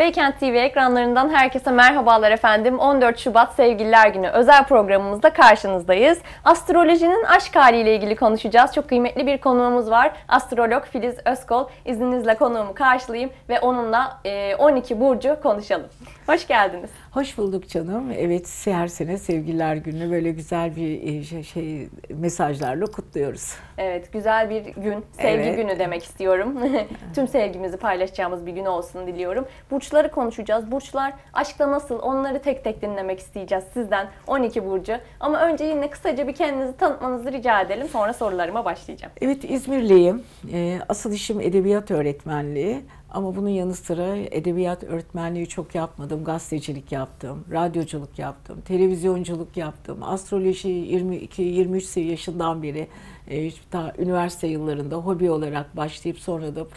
Beykent TV ekranlarından herkese merhabalar efendim. 14 Şubat Sevgililer Günü özel programımızda karşınızdayız. Astrolojinin aşk haliyle ilgili konuşacağız. Çok kıymetli bir konuğumuz var. Astrolog Filiz Özkol. İzninizle konuğumu karşılayayım ve onunla 12 burcu konuşalım. Hoş geldiniz. Hoş bulduk canım. Evet, her sene Sevgililer Günü'nü böyle güzel bir mesajlarla kutluyoruz. Evet, güzel bir gün, sevgi Evet. günü demek istiyorum. Tüm sevgimizi paylaşacağımız bir gün olsun diliyorum. Burçları konuşacağız. Burçlar aşkta nasıl? Onları tek tek dinlemek isteyeceğiz sizden 12 burcu. Ama önce yine kısaca bir kendinizi tanıtmanızı rica edelim. Sonra sorularıma başlayacağım. Evet, İzmirliyim. Asıl işim edebiyat öğretmenliği. Ama bunun yanı sıra edebiyat öğretmenliği çok yapmadım. Gazetecilik yaptım, radyoculuk yaptım, televizyonculuk yaptım. Astroloji 22-23 yaşından beri daha üniversite yıllarında hobi olarak başlayıp sonra da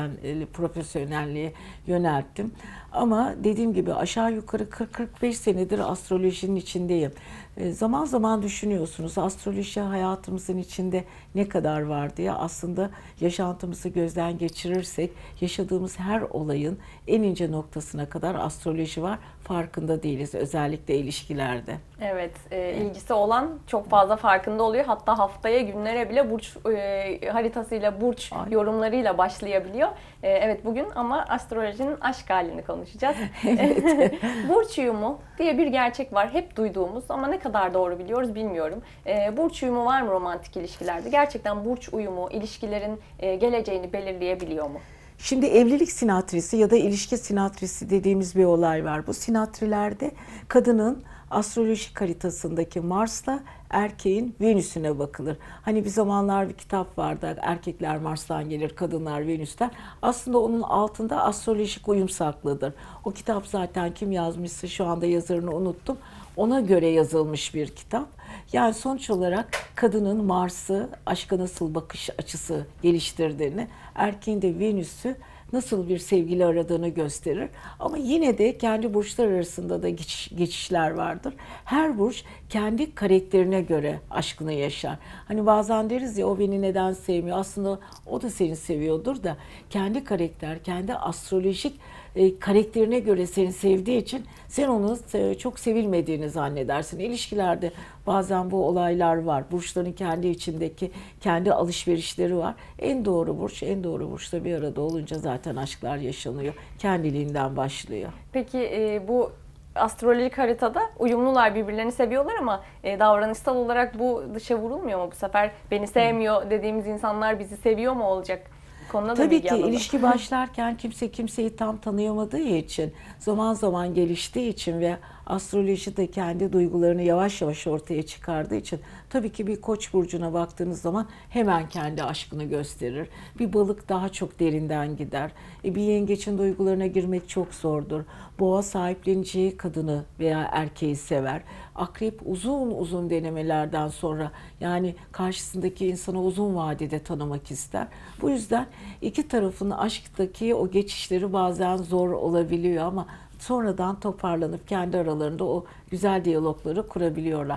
profesyonelliğe yönelttim. Ama dediğim gibi aşağı yukarı 40-45 senedir astrolojinin içindeyim. Zaman zaman düşünüyorsunuz astroloji hayatımızın içinde ne kadar var diye. Aslında yaşantımızı gözden geçirirsek yaşadığımız her olayın en ince noktasına kadar astroloji var. Farkında değiliz, özellikle ilişkilerde. Evet, ilgisi olan çok fazla farkında oluyor. Hatta haftaya, günlere bile burç haritasıyla, burç yorumlarıyla başlayabiliyor. Evet, bugün ama astrolojinin aşk halini konuşacağız. Evet. Burç uyumu diye bir gerçek var. Hep duyduğumuz ama ne kadar doğru biliyoruz bilmiyorum. Burç uyumu var mı romantik ilişkilerde? Gerçekten burç uyumu ilişkilerin geleceğini belirleyebiliyor mu? Şimdi evlilik sinatrisi ya da ilişki sinatrisi dediğimiz bir olay var. Bu sinatrilerde kadının astrolojik haritasındaki Mars'la erkeğin Venüs'üne bakılır. Hani bir zamanlar bir kitap vardı. Erkekler Mars'tan gelir, kadınlar Venüs'ten. Aslında onun altında astrolojik uyum saklıdır. O kitap zaten kim yazmışsa şu anda yazarını unuttum. Ona göre yazılmış bir kitap. Yani sonuç olarak kadının Mars'ı, aşka nasıl bakış açısı geliştirdiğini, erkeğin de Venüs'ü nasıl bir sevgili aradığını gösterir. Ama yine de kendi burçlar arasında da geçişler vardır. Her burç kendi karakterine göre aşkını yaşar. Hani bazen deriz ya o beni neden sevmiyor? Aslında o da seni seviyordur da kendi karakter, kendi astrolojik karakterine göre seni sevdiği için sen onu çok sevilmediğini zannedersin. İlişkilerde bazen bu olaylar var. Burçların kendi içindeki kendi alışverişleri var. En doğru burçla bir arada olunca zaten aşklar yaşanıyor. Kendiliğinden başlıyor. Peki bu astrolojik haritada uyumlular, birbirlerini seviyorlar ama davranışsal olarak bu dışa vurulmuyor mu bu sefer? Beni sevmiyor dediğimiz insanlar bizi seviyor mu olacak? Konuda da Tabii bilgi ki alalım. ilişki başlarken kimse kimseyi tam tanıyamadığı için, zaman zaman geliştiği için ve astroloji de kendi duygularını yavaş yavaş ortaya çıkardığı için tabii ki bir Koç burcuna baktığınız zaman hemen kendi aşkını gösterir. Bir balık daha çok derinden gider. Bir yengeçin duygularına girmek çok zordur. Boğa sahipleneceği kadını veya erkeği sever. Akrep uzun uzun denemelerden sonra yani karşısındaki insanı uzun vadede tanımak ister. Bu yüzden iki tarafın aşktaki o geçişleri bazen zor olabiliyor ama sonradan toparlanıp kendi aralarında o güzel diyalogları kurabiliyorlar.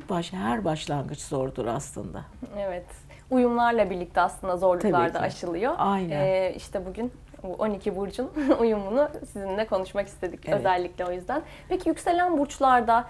Her başlangıç zordur aslında. Evet. Uyumlarla birlikte aslında zorluklar Tabii da ki. aşılıyor. Aynen. İşte bugün bu 12 burcun uyumunu sizinle konuşmak istedik Evet. özellikle o yüzden. Peki yükselen burçlarda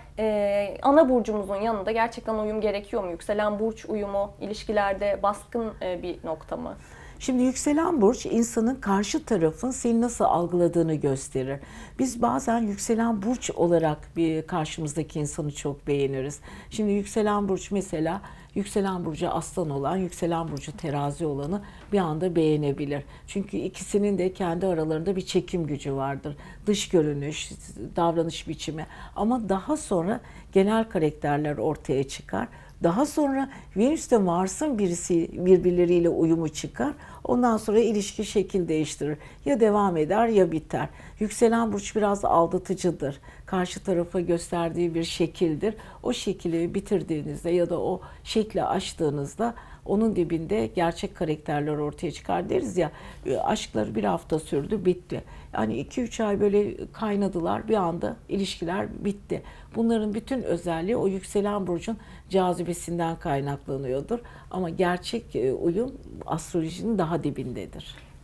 ana burcumuzun yanında gerçekten uyum gerekiyor mu? Yükselen burç uyumu ilişkilerde baskın bir nokta mı? Şimdi yükselen burç insanın karşı tarafın seni nasıl algıladığını gösterir. Biz bazen yükselen burç olarak bir karşımızdaki insanı çok beğeniriz. Şimdi yükselen burç mesela yükselen burcu aslan olan, yükselen burcu terazi olanı bir anda beğenebilir. Çünkü ikisinin de kendi aralarında bir çekim gücü vardır. Dış görünüş, davranış biçimi ama daha sonra genel karakterler ortaya çıkar. Daha sonra Venüs'te Mars'ın birbirleriyle uyumu çıkar. Ondan sonra ilişki şekil değiştirir. Ya devam eder ya biter. Yükselen burç biraz aldatıcıdır. Karşı tarafa gösterdiği bir şekildir. O şekli bitirdiğinizde ya da o şekli aştığınızda onun dibinde gerçek karakterler ortaya çıkar deriz ya. Aşkları bir hafta sürdü, bitti. Yani 2-3 ay böyle kaynadılar, bir anda ilişkiler bitti. Bunların bütün özelliği o yükselen burcun cazibesinden kaynaklanıyordur. Ama gerçek uyum astrolojinin daha dibindedir.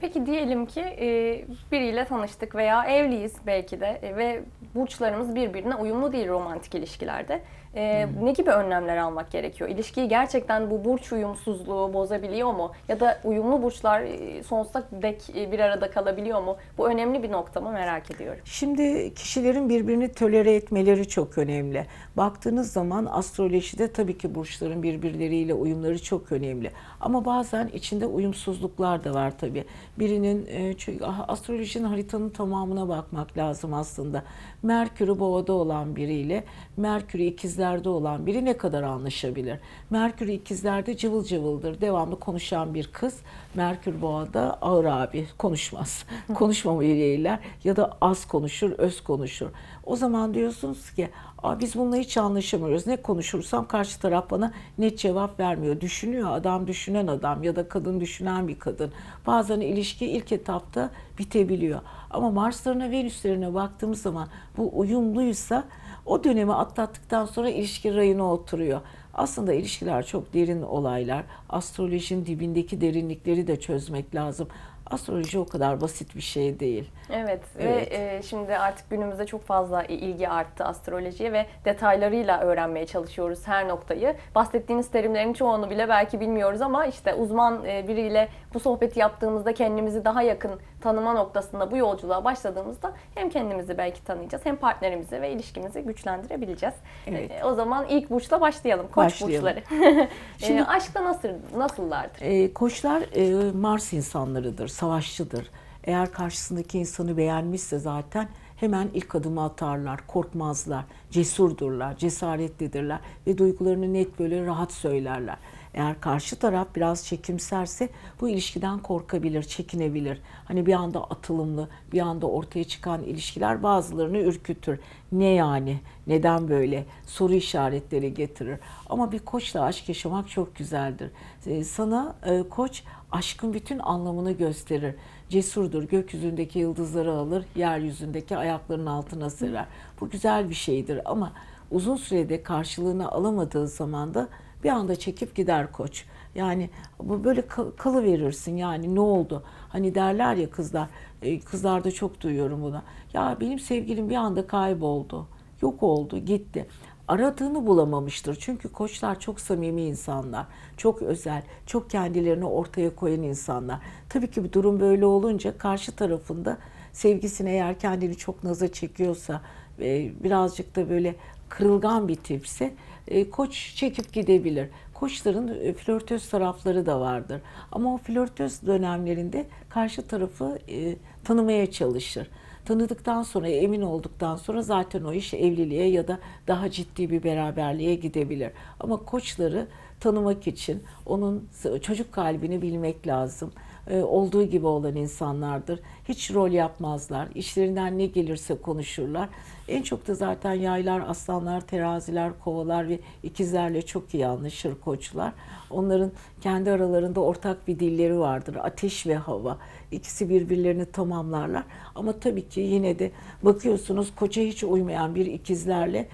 Peki diyelim ki biriyle tanıştık veya evliyiz belki de ve burçlarımız birbirine uyumlu değil romantik ilişkilerde. Ne gibi önlemler almak gerekiyor? İlişkiyi gerçekten bu burç uyumsuzluğu bozabiliyor mu? Ya da uyumlu burçlar sonsuza dek bir arada kalabiliyor mu? Bu önemli bir nokta mı merak ediyorum. Şimdi kişilerin birbirini tolere etmeleri çok önemli. Baktığınız zaman astrolojide tabii ki burçların birbirleriyle uyumları çok önemli. Ama bazen içinde uyumsuzluklar da var tabii. Birinin, çünkü astrolojinin haritanın tamamına bakmak lazım aslında. Merkür'ü Boğa'da olan biriyle Merkür'ü İkizler'de olan biri ne kadar anlaşabilir? Merkür İkizler'de cıvıl cıvıldır. Devamlı konuşan bir kız. Merkür Boğa'da ağır abi konuşmaz. Konuşmamayı yeğler ya da az konuşur, öz konuşur. O zaman diyorsunuz ki biz bununla hiç anlaşamıyoruz. Ne konuşursam karşı taraf bana net cevap vermiyor. Düşünüyor adam, düşünen adam ya da kadın düşünen bir kadın. Bazen ilişki ilk etapta bitebiliyor. Ama Marslarına, Venüslerine baktığımız zaman bu uyumluysa o dönemi atlattıktan sonra ilişki rayına oturuyor. Aslında ilişkiler çok derin olaylar. Astrolojinin dibindeki derinlikleri de çözmek lazım. Astroloji o kadar basit bir şey değil. Evet, ve şimdi artık günümüzde çok fazla ilgi arttı astrolojiye ve detaylarıyla öğrenmeye çalışıyoruz her noktayı. Bahsettiğiniz terimlerin çoğunu bile belki bilmiyoruz ama işte uzman biriyle bu sohbeti yaptığımızda kendimizi daha yakın tanıma noktasında bu yolculuğa başladığımızda hem kendimizi belki tanıyacağız hem partnerimizi ve ilişkimizi güçlendirebileceğiz. Evet. O zaman ilk burçla başlayalım. Koç burçları. Şimdi, aşkta nasıllardır? Koçlar Mars insanlarıdır, savaşçıdır. Eğer karşısındaki insanı beğenmişse zaten hemen ilk adımı atarlar, korkmazlar, cesurdurlar, cesaretlidirler ve duygularını net böyle rahat söylerler. Eğer karşı taraf biraz çekimserse bu ilişkiden korkabilir, çekinebilir. Hani bir anda atılımlı, bir anda ortaya çıkan ilişkiler bazılarını ürkütür. Ne yani? Neden böyle? Soru işaretleri getirir. Ama bir koçla aşk yaşamak çok güzeldir. Sana koç aşkın bütün anlamını gösterir. Cesurdur, gökyüzündeki yıldızları alır, yeryüzündeki ayaklarının altına serer. Bu güzel bir şeydir ama uzun sürede karşılığını alamadığı zaman da bir anda çekip gider koç. Yani bu böyle kalıverirsin yani ne oldu? Hani derler ya kızlar, kızlarda çok duyuyorum bunu. Ya benim sevgilim bir anda kayboldu, yok oldu, gitti. Aradığını bulamamıştır. Çünkü koçlar çok samimi insanlar, çok özel, çok kendilerini ortaya koyan insanlar. Tabii ki bir durum böyle olunca karşı tarafında sevgisine eğer kendini çok naza çekiyorsa, birazcık da böyle kırılgan bir tipse koç çekip gidebilir. Koçların flörtöz tarafları da vardır. Ama o flörtöz dönemlerinde karşı tarafı tanımaya çalışır. Tanıdıktan sonra, emin olduktan sonra zaten o iş evliliğe ya da daha ciddi bir beraberliğe gidebilir. Ama koçları tanımak için onun çocuk kalbini bilmek lazım. Olduğu gibi olan insanlardır. Hiç rol yapmazlar. İşlerinden ne gelirse konuşurlar. En çok da zaten yaylar, aslanlar, teraziler, kovalar ve ikizlerle çok iyi anlaşır koçlar. Onların kendi aralarında ortak bir dilleri vardır. Ateş ve hava. İkisi birbirlerini tamamlarlar. Ama tabii ki yine de bakıyorsunuz koça hiç uymayan bir ikizlerle,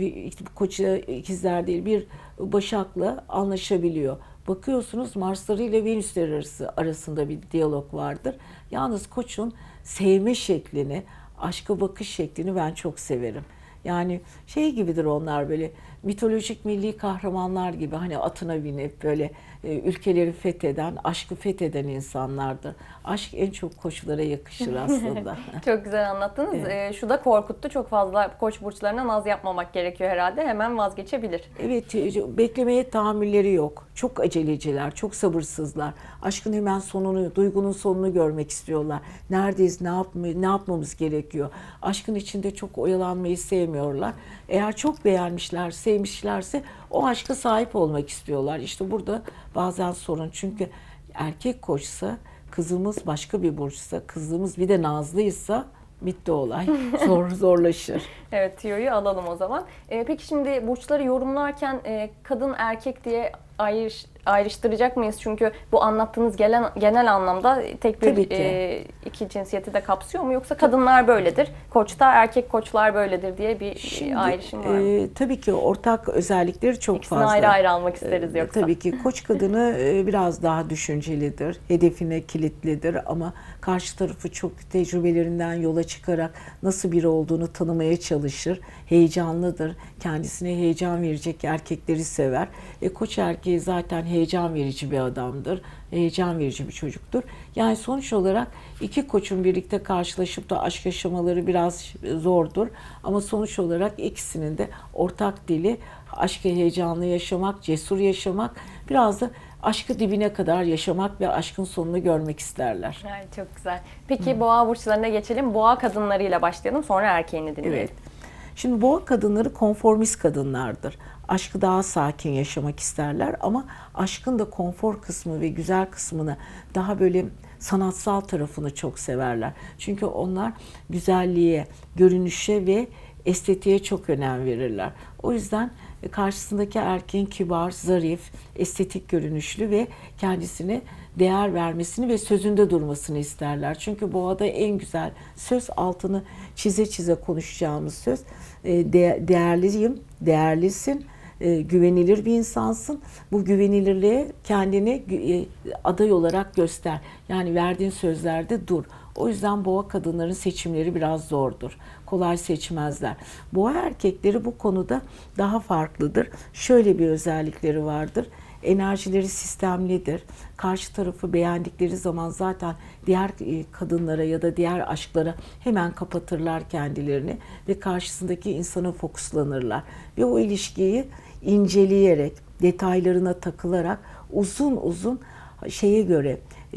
koça ikizler değil bir başakla anlaşabiliyor. Bakıyorsunuz Marsları ile Venüsleri arasında bir diyalog vardır. Yalnız koçun sevme şeklini, aşka bakış şeklini ben çok severim. Yani şey gibidir onlar böyle mitolojik milli kahramanlar gibi hani atına binip böyle ülkeleri fetheden, aşkı fetheden insanlardır. Aşk en çok koçlara yakışır aslında. Çok güzel anlattınız. Evet. Şu da korkuttu. Çok fazla koç burçlarına naz yapmamak gerekiyor herhalde. Hemen vazgeçebilir. Evet, beklemeye tahammülleri yok. Çok aceleciler, çok sabırsızlar. Aşkın hemen sonunu, duygunun sonunu görmek istiyorlar. Neredeyiz, ne yapmamız gerekiyor? Aşkın içinde çok oyalanmayı sevmiyorlar. Eğer çok beğenmişler, sevmişlerse o aşka sahip olmak istiyorlar. İşte burada bazen sorun. Çünkü erkek koçsa, kızımız başka bir burçsa, kızımız bir de nazlıysa bitti olay. Zorlaşır. Evet, tüyoyu alalım o zaman. Peki şimdi burçları yorumlarken kadın erkek diye ayrıştıracak mıyız? Çünkü bu anlattığınız genel anlamda tek bir Tabii ki. iki cinsiyeti de kapsıyor mu? Yoksa kadınlar böyledir, koçta erkek koçlar böyledir diye bir ayrışım var mı? Tabii ki ortak özellikleri çok İkisini fazla. ayrı ayrı almak isteriz yoksa. Tabii ki koç kadını biraz daha düşüncelidir, hedefine kilitlidir ama karşı tarafı çok tecrübelerinden yola çıkarak nasıl biri olduğunu tanımaya çalışır. Heyecanlıdır, kendisine heyecan verecek erkekleri sever. Koç erkeği zaten heyecan verici bir adamdır, heyecan verici bir çocuktur. Yani sonuç olarak iki koçun birlikte karşılaşıp da aşk yaşamaları biraz zordur. Ama sonuç olarak ikisinin de ortak dili aşkı heyecanlı yaşamak, cesur yaşamak, biraz da aşkı dibine kadar yaşamak ve aşkın sonunu görmek isterler. Yani çok güzel. Peki boğa burçlarına geçelim. Boğa kadınlarıyla başlayalım, sonra erkeğini dinleyelim. Evet. Şimdi boğa kadınları konformist kadınlardır. Aşkı daha sakin yaşamak isterler ama aşkın da konfor kısmı ve güzel kısmını daha böyle sanatsal tarafını çok severler. Çünkü onlar güzelliğe, görünüşe ve estetiğe çok önem verirler. O yüzden karşısındaki erkeğin kibar, zarif, estetik görünüşlü ve kendisine değer vermesini ve sözünde durmasını isterler. Çünkü boğada en güzel söz, altını çize çize konuşacağımız söz, değerliyim, değerlisin, güvenilir bir insansın. Bu güvenilirliğe kendini aday olarak göster. Yani verdiğin sözlerde dur. O yüzden boğa kadınların seçimleri biraz zordur. Kolay seçmezler. Boğa erkekleri bu konuda daha farklıdır. Şöyle bir özellikleri vardır. Enerjileri sistemlidir. Karşı tarafı beğendikleri zaman zaten diğer kadınlara ya da diğer aşklara hemen kapatırlar kendilerini ve karşısındaki insana fokuslanırlar. Ve o ilişkiyi inceleyerek, detaylarına takılarak uzun uzun şeye göre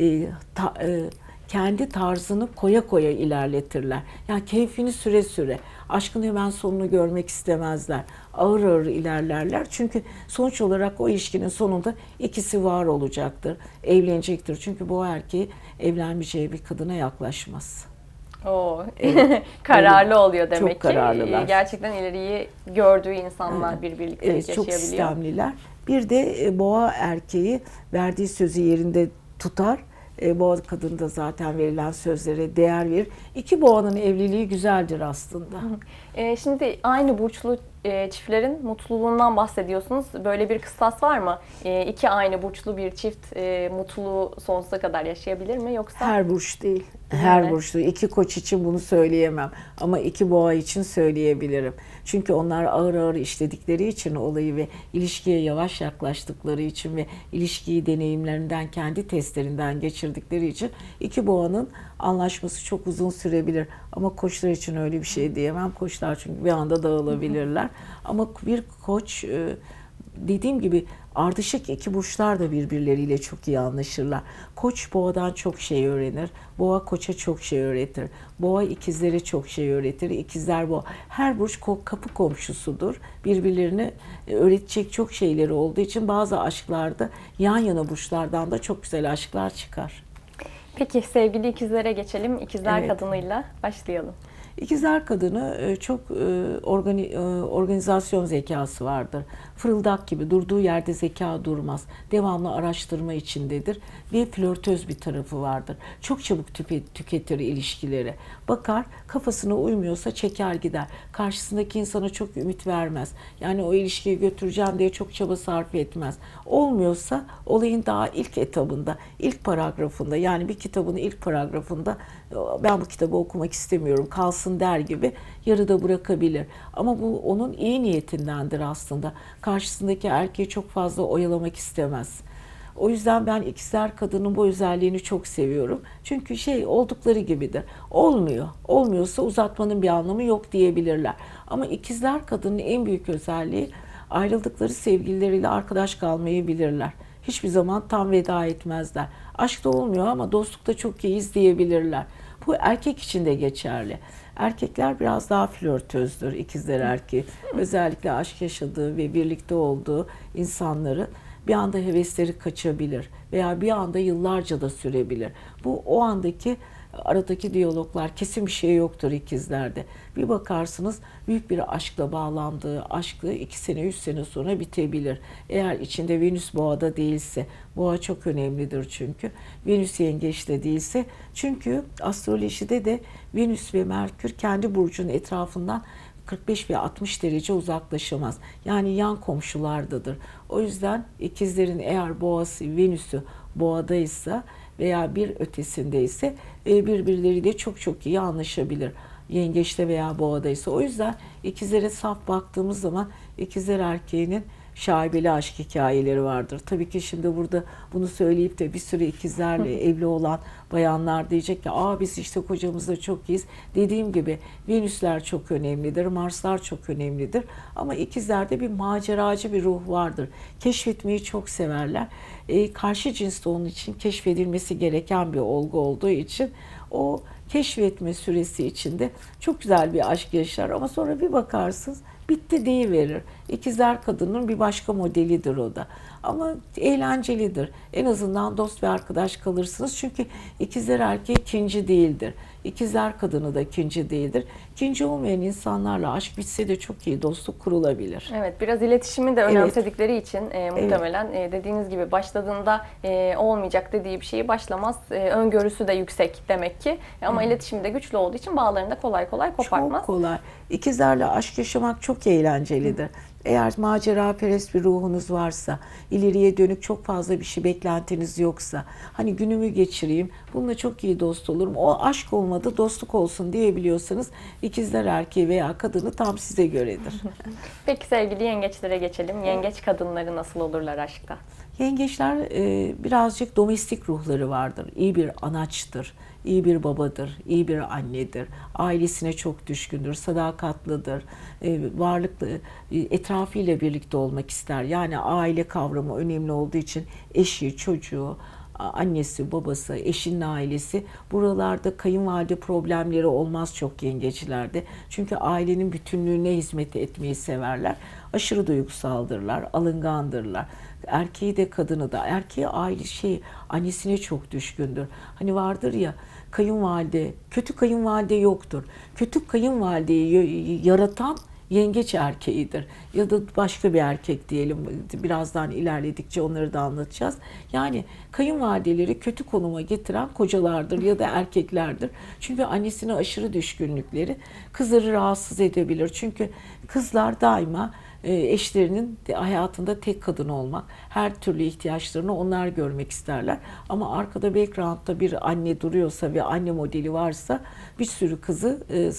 kendi tarzını koya koya ilerletirler. Yani keyfini süre süre. Aşkın hemen sonunu görmek istemezler. Ağır ağır ilerlerler. Çünkü sonuç olarak o ilişkinin sonunda ikisi var olacaktır. Evlenecektir. Çünkü bu erkeği evlenmeyeceği bir kadına yaklaşmaz. Oo. Kararlı oluyor demek çok ki. kararlılar. Gerçekten ileriyi gördüğü insanlar bir birlikte yaşayabiliyor. Çok sistemliler. Bir de boğa erkeği verdiği sözü yerinde tutar. Boğa kadın da zaten verilen sözlere değer verir. İki boğanın evliliği güzeldir aslında. Şimdi aynı burçlu çiftlerin mutluluğundan bahsediyorsunuz. Böyle bir kıstas var mı? İki aynı burçlu bir çift mutluluğu sonsuza kadar yaşayabilir mi? Yoksa Her burç değil. Her Evet. burçlu. İki koç için bunu söyleyemem. Ama iki boğa için söyleyebilirim. Çünkü onlar ağır ağır işledikleri için olayı ve ilişkiye yavaş yaklaştıkları için ve ilişkiyi deneyimlerinden, kendi testlerinden geçirdikleri için iki boğanın anlaşması çok uzun sürebilir. Ama koçlar için öyle bir şey diyemem. Koçlar çünkü bir anda dağılabilirler. Ama bir koç dediğim gibi ardışık iki burçlar da birbirleriyle çok iyi anlaşırlar. Koç boğadan çok şey öğrenir. Boğa koça çok şey öğretir. Boğa ikizlere çok şey öğretir. İkizler boğa. Her burç kapı komşusudur. Birbirlerine öğretecek çok şeyleri olduğu için bazı aşklarda yan yana burçlardan da çok güzel aşklar çıkar. Peki sevgili ikizlere geçelim. İkizler Evet. kadınıyla başlayalım. İkizler kadını çok organizasyon zekası vardır. Fırıldak gibi durduğu yerde zeka durmaz. Devamlı araştırma içindedir ve flörtöz bir tarafı vardır. Çok çabuk tüketir ilişkileri. Bakar, kafasına uymuyorsa çeker gider. Karşısındaki insana çok ümit vermez. Yani o ilişkiyi götüreceğim diye çok çaba sarf etmez. Olmuyorsa olayın daha ilk etabında, ilk paragrafında, yani bir kitabın ilk paragrafında ben bu kitabı okumak istemiyorum, kalsın der gibi yarıda bırakabilir. Ama bu onun iyi niyetindendir aslında. Karşısındaki erkeği çok fazla oyalamak istemez. O yüzden ben ikizler kadının bu özelliğini çok seviyorum. Çünkü oldukları gibidir. Olmuyor. Olmuyorsa uzatmanın bir anlamı yok diyebilirler. Ama ikizler kadının en büyük özelliği ayrıldıkları sevgilileriyle arkadaş kalmayı bilirler. Hiçbir zaman tam veda etmezler. Aşkta olmuyor ama dostlukta çok iyiyiz diyebilirler. Bu erkek için de geçerli. Erkekler biraz daha flörtözdür, ikizler erkeği. Özellikle aşk yaşadığı ve birlikte olduğu insanları bir anda hevesleri kaçabilir veya bir anda yıllarca da sürebilir. Bu o andaki aradaki diyaloglar, kesin bir şey yoktur ikizlerde. Bir bakarsınız büyük bir aşkla bağlandığı aşkı 2 sene 3 sene sonra bitebilir. Eğer içinde Venüs boğada değilse, boğa çok önemlidir çünkü. Venüs yengeçte değilse, çünkü astrolojide de Venüs ve Merkür kendi burcunun etrafından 45 ve 60 derece uzaklaşamaz. Yani yan komşulardadır. O yüzden ikizlerin eğer boğası, Venüs'ü boğadaysa veya bir ötesindeyse birbirleriyle çok çok iyi anlaşabilir. Yengeçte veya boğadaysa. O yüzden ikizlere saf baktığımız zaman ikizler erkeğinin şaibeli aşk hikayeleri vardır. Tabii ki şimdi burada bunu söyleyip de bir sürü ikizlerle evli olan bayanlar diyecek ki biz işte kocamızla çok iyiyiz. Dediğim gibi Venüsler çok önemlidir, Marslar çok önemlidir. Ama ikizlerde bir maceracı bir ruh vardır. Keşfetmeyi çok severler. Karşı cins de onun için keşfedilmesi gereken bir olgu olduğu için o keşfetme süresi içinde çok güzel bir aşk yaşar ama sonra bir bakarsınız bitti deyiverir. İkizler kadının bir başka modelidir o da. Ama eğlencelidir. En azından dost ve arkadaş kalırsınız. Çünkü ikizler erkeği ikinci değildir. İkizler kadını da ikinci değildir. İkinci olmayan insanlarla aşk bitse de çok iyi dostluk kurulabilir. Evet, biraz iletişimi de önemsedikleri için muhtemelen dediğiniz gibi başladığında olmayacak dediği bir şeyi başlamaz. Öngörüsü de yüksek demek ki. Ama iletişimi de güçlü olduğu için bağlarını da kolay kolay kopartmaz. Çok kolay. İkizlerle aşk yaşamak çok eğlencelidir. Eğer maceraperest bir ruhunuz varsa, ileriye dönük çok fazla bir şey beklentiniz yoksa, hani günümü geçireyim, bununla çok iyi dost olurum, o aşk olmadı dostluk olsun diyebiliyorsanız ikizler erkeği veya kadını tam size göredir. Peki sevgili yengeçlere geçelim. Yengeç kadınları nasıl olurlar aşkta? Yengeçler birazcık domestik ruhları vardır. İyi bir anaçtır, iyi bir babadır, iyi bir annedir. Ailesine çok düşkündür, sadakatlidir, varlıklı, etrafıyla birlikte olmak ister. Yani aile kavramı önemli olduğu için eşi, çocuğu, annesi, babası, eşinin ailesi, buralarda kayınvalide problemleri olmaz çok yengeçlerde. Çünkü ailenin bütünlüğüne hizmet etmeyi severler. Aşırı duygusaldırlar, alıngandırlar. Erkeği de kadını da. Erkeği annesine çok düşkündür. Hani vardır ya, kayınvalide, kötü kayınvalide yoktur. Kötü kayınvalideyi yaratan yengeç erkeğidir. Ya da başka bir erkek diyelim. Birazdan ilerledikçe onları da anlatacağız. Yani kayınvalideleri kötü konuma getiren kocalardır ya da erkeklerdir. Çünkü annesine aşırı düşkünlükleri kızları rahatsız edebilir. Çünkü kızlar daima eşlerinin hayatında tek kadın olmak, her türlü ihtiyaçlarını onlar görmek isterler. Ama arkada background'da bir anne duruyorsa ve anne modeli varsa bir sürü kızı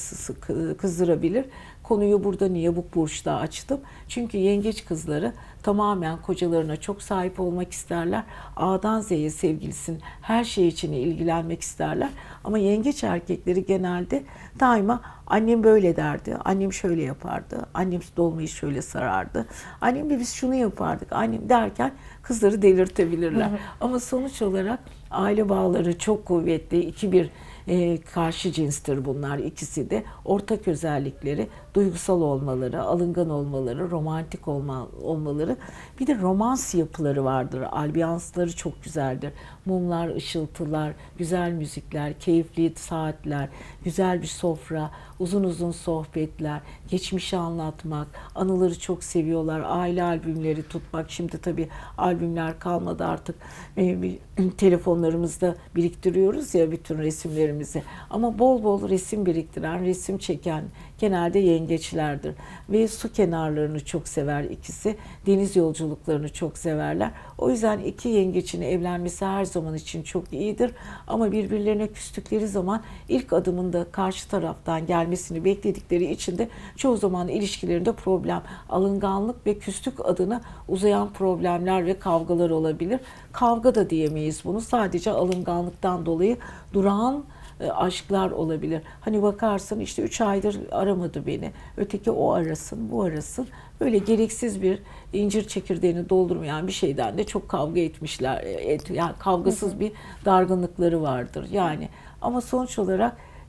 kızdırabilir. Konuyu burada niye bu burçta açtım? Çünkü yengeç kızları tamamen kocalarına çok sahip olmak isterler. A'dan Z'ye sevgilisinin her şey için ilgilenmek isterler. Ama yengeç erkekleri genelde daima annem böyle derdi, annem şöyle yapardı, annem dolmayı şöyle sarardı, annem de biz şunu yapardık, annem derken kızları delirtebilirler. Ama sonuç olarak aile bağları çok kuvvetli, karşı cinstir bunlar ikisi de. Ortak özellikleri duygusal olmaları, alıngan olmaları, romantik olmaları. Bir de romans yapıları vardır. Ambiyansları çok güzeldir. Mumlar, ışıltılar, güzel müzikler, keyifli saatler, güzel bir sofra, uzun uzun sohbetler, geçmişi anlatmak, anıları çok seviyorlar. Aile albümleri tutmak. Şimdi tabii albümler kalmadı artık. Telefonlarımızda biriktiriyoruz ya bütün resimlerimizi. Ama bol bol resim biriktiren, resim çeken genelde yengeçlerdir. Ve su kenarlarını çok sever ikisi. Deniz yolculuklarını çok severler. O yüzden iki yengeçin evlenmesi her zaman için çok iyidir. Ama birbirlerine küstükleri zaman ilk adımında karşı taraftan gelmesini bekledikleri için de çoğu zaman ilişkilerinde problem, alınganlık ve küslük adına uzayan problemler ve kavgalar olabilir. Kavga da diyemeyiz bunu. Sadece alınganlıktan dolayı durağan aşklar olabilir. Hani bakarsın işte 3 aydır aramadı beni. Öteki o arasın, bu arasın. Böyle gereksiz bir incir çekirdeğini doldurmayan bir şeyden de çok kavga etmişler. Yani kavgasız bir dargınlıkları vardır. Yani ama sonuç olarak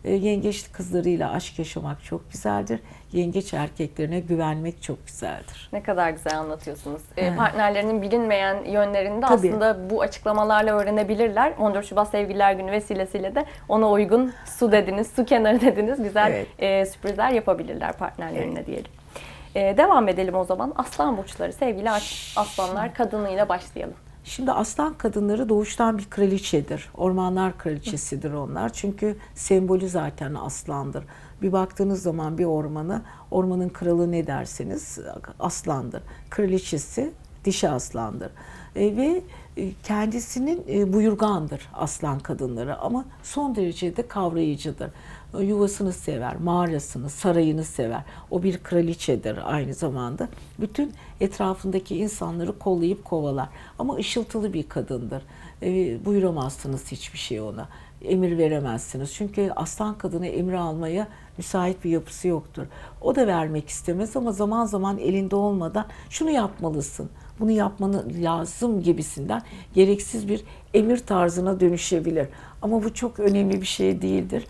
Yengeç kızlarıyla aşk yaşamak çok güzeldir. Yengeç erkeklerine güvenmek çok güzeldir. Ne kadar güzel anlatıyorsunuz. Partnerlerinin bilinmeyen yönlerini de Tabii. aslında bu açıklamalarla öğrenebilirler. 14 Şubat Sevgililer Günü vesilesiyle de ona uygun su dediniz, su kenarı dediniz. Güzel sürprizler yapabilirler partnerlerine diyelim. Devam edelim o zaman. Aslan burçları, sevgili aslanlar, kadınıyla başlayalım. Şimdi aslan kadınları doğuştan bir kraliçedir. Ormanlar kraliçesidir onlar. Çünkü sembolü zaten aslandır. Bir baktığınız zaman bir ormana, ormanın kralı ne derseniz aslandır. Kraliçesi dişi aslandır. Ve kendisinin buyurgandır aslan kadınları ama son derece de kavrayıcıdır. Yuvasını sever, mağarasını, sarayını sever. O bir kraliçedir aynı zamanda. Bütün etrafındaki insanları kollayıp kovalar. Ama ışıltılı bir kadındır. Buyuramazsınız hiçbir şey ona. Emir veremezsiniz. Çünkü aslan kadını emir almaya müsait bir yapısı yoktur. O da vermek istemez ama zaman zaman elinde olmadan şunu yapmalısın, bunu yapmanı lazım gibisinden gereksiz bir emir tarzına dönüşebilir. Ama bu çok önemli bir şey değildir.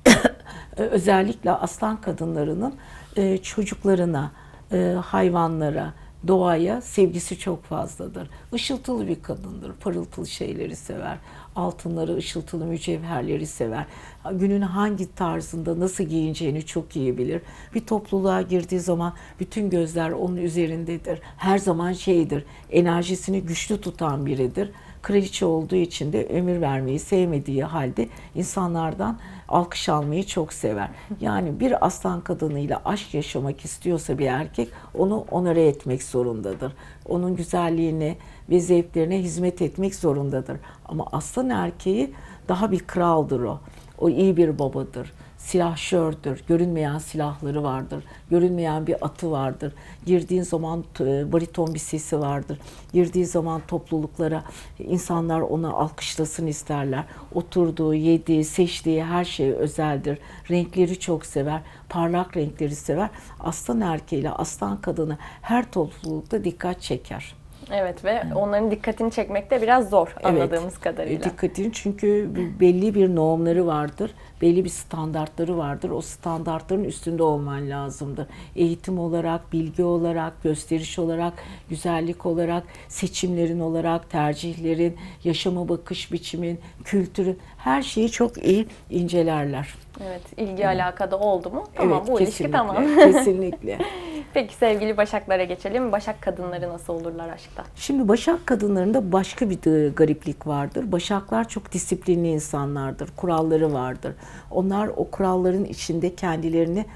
Özellikle aslan kadınlarının çocuklarına, hayvanlara, doğaya sevgisi çok fazladır. Işıltılı bir kadındır. Parıltılı şeyleri sever. Altınları, ışıltılı mücevherleri sever. Günün hangi tarzında nasıl giyineceğini çok iyi bilir. Bir topluluğa girdiği zaman bütün gözler onun üzerindedir. Her zaman şeydir, enerjisini güçlü tutan biridir. Kraliçe olduğu için de emir vermeyi sevmediği halde insanlardan alkış almayı çok sever. Yani bir aslan kadınıyla aşk yaşamak istiyorsa bir erkek onu onore etmek zorundadır. Onun güzelliğine ve zevklerine hizmet etmek zorundadır. Ama aslan erkeği daha bir kraldır o. O iyi bir babadır. Silahşördür. Görünmeyen silahları vardır. Görünmeyen bir atı vardır. Girdiğin zaman bariton bir sesi vardır. Girdiği zaman topluluklara insanlar onu alkışlasın isterler. Oturduğu, yediği, seçtiği her şey özeldir. Renkleri çok sever. Parlak renkleri sever. Aslan erkeğiyle aslan kadını her toplulukta dikkat çeker. Evet ve onların dikkatini çekmek de biraz zor anladığımız kadarıyla. Dikkatini çünkü belli bir normları vardır, belli bir standartları vardır. O standartların üstünde olman lazımdır. Eğitim olarak, bilgi olarak, gösteriş olarak, güzellik olarak, seçimlerin olarak, tercihlerin, yaşama bakış biçimin, kültürün her şeyi çok iyi incelerler. Evet, ilgi alakada oldu mu? Tamam, Evet, bu ilişki tamam. Kesinlikle. Peki sevgili Başaklara geçelim. Başak kadınları nasıl olurlar aşkta? Şimdi Başak kadınlarında başka bir gariplik vardır. Başaklar çok disiplinli insanlardır. Kuralları vardır. Onlar o kuralların içinde kendilerini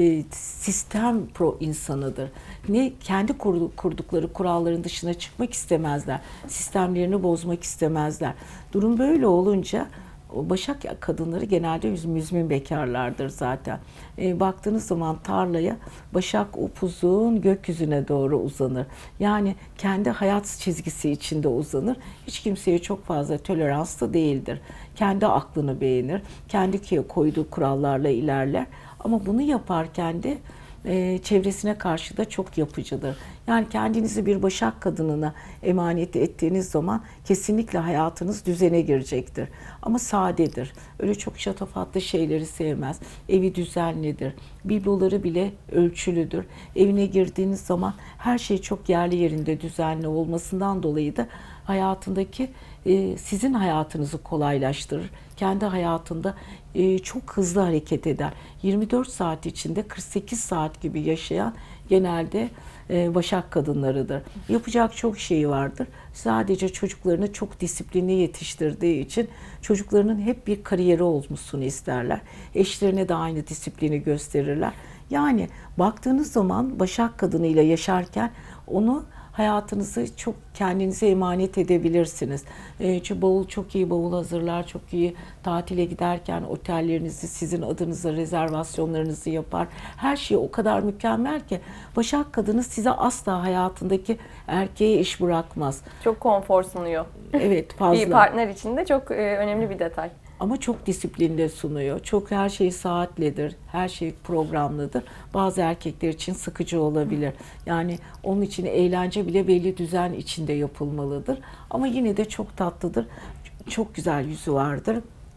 sistem pro insanıdır. Ne kendi kurdukları kuralların dışına çıkmak istemezler. Sistemlerini bozmak istemezler. Durum böyle olunca o Başak kadınları genelde müzmin bekarlardır zaten. Baktığınız zaman tarlaya Başak upuzun gökyüzüne doğru uzanır. Yani kendi hayat çizgisi içinde uzanır. Hiç kimseye çok fazla toleranslı değildir. Kendi aklını beğenir. Kendi koyduğu kurallarla ilerler. Ama bunu yaparken de çevresine karşı da çok yapıcıdır. Yani kendinizi bir Başak kadınına emanet ettiğiniz zaman kesinlikle hayatınız düzene girecektir. Ama sadedir. Öyle çok şatafatlı şeyleri sevmez. Evi düzenlidir. Bibloları bile ölçülüdür. Evine girdiğiniz zaman her şey çok yerli yerinde düzenli olmasından dolayı da hayatındaki sizin hayatınızı kolaylaştırır. Kendi hayatında çok hızlı hareket eder. 24 saat içinde 48 saat gibi yaşayan genelde Başak kadınlarıdır. Yapacak çok şeyi vardır. Sadece çocuklarını çok disiplinli yetiştirdiği için çocuklarının hep bir kariyeri olmasını isterler. Eşlerine de aynı disiplini gösterirler. Yani baktığınız zaman Başak kadınıyla yaşarken onu hayatınızı çok kendinize emanet edebilirsiniz. Çok iyi bavul hazırlar, çok iyi tatile giderken otellerinizi sizin adınıza rezervasyonlarınızı yapar. Her şey o kadar mükemmel ki Başak kadını size asla hayatındaki erkeğe iş bırakmaz. Çok konfor sunuyor. Evet, fazla. Bir partner için de çok önemli bir detay. Ama çok disiplinde sunuyor. Çok her şey saatlidir. Her şey programlıdır. Bazı erkekler için sıkıcı olabilir. Yani onun için eğlence bile belli düzen içinde yapılmalıdır. Ama yine de çok tatlıdır. Çok güzel yüzü vardır.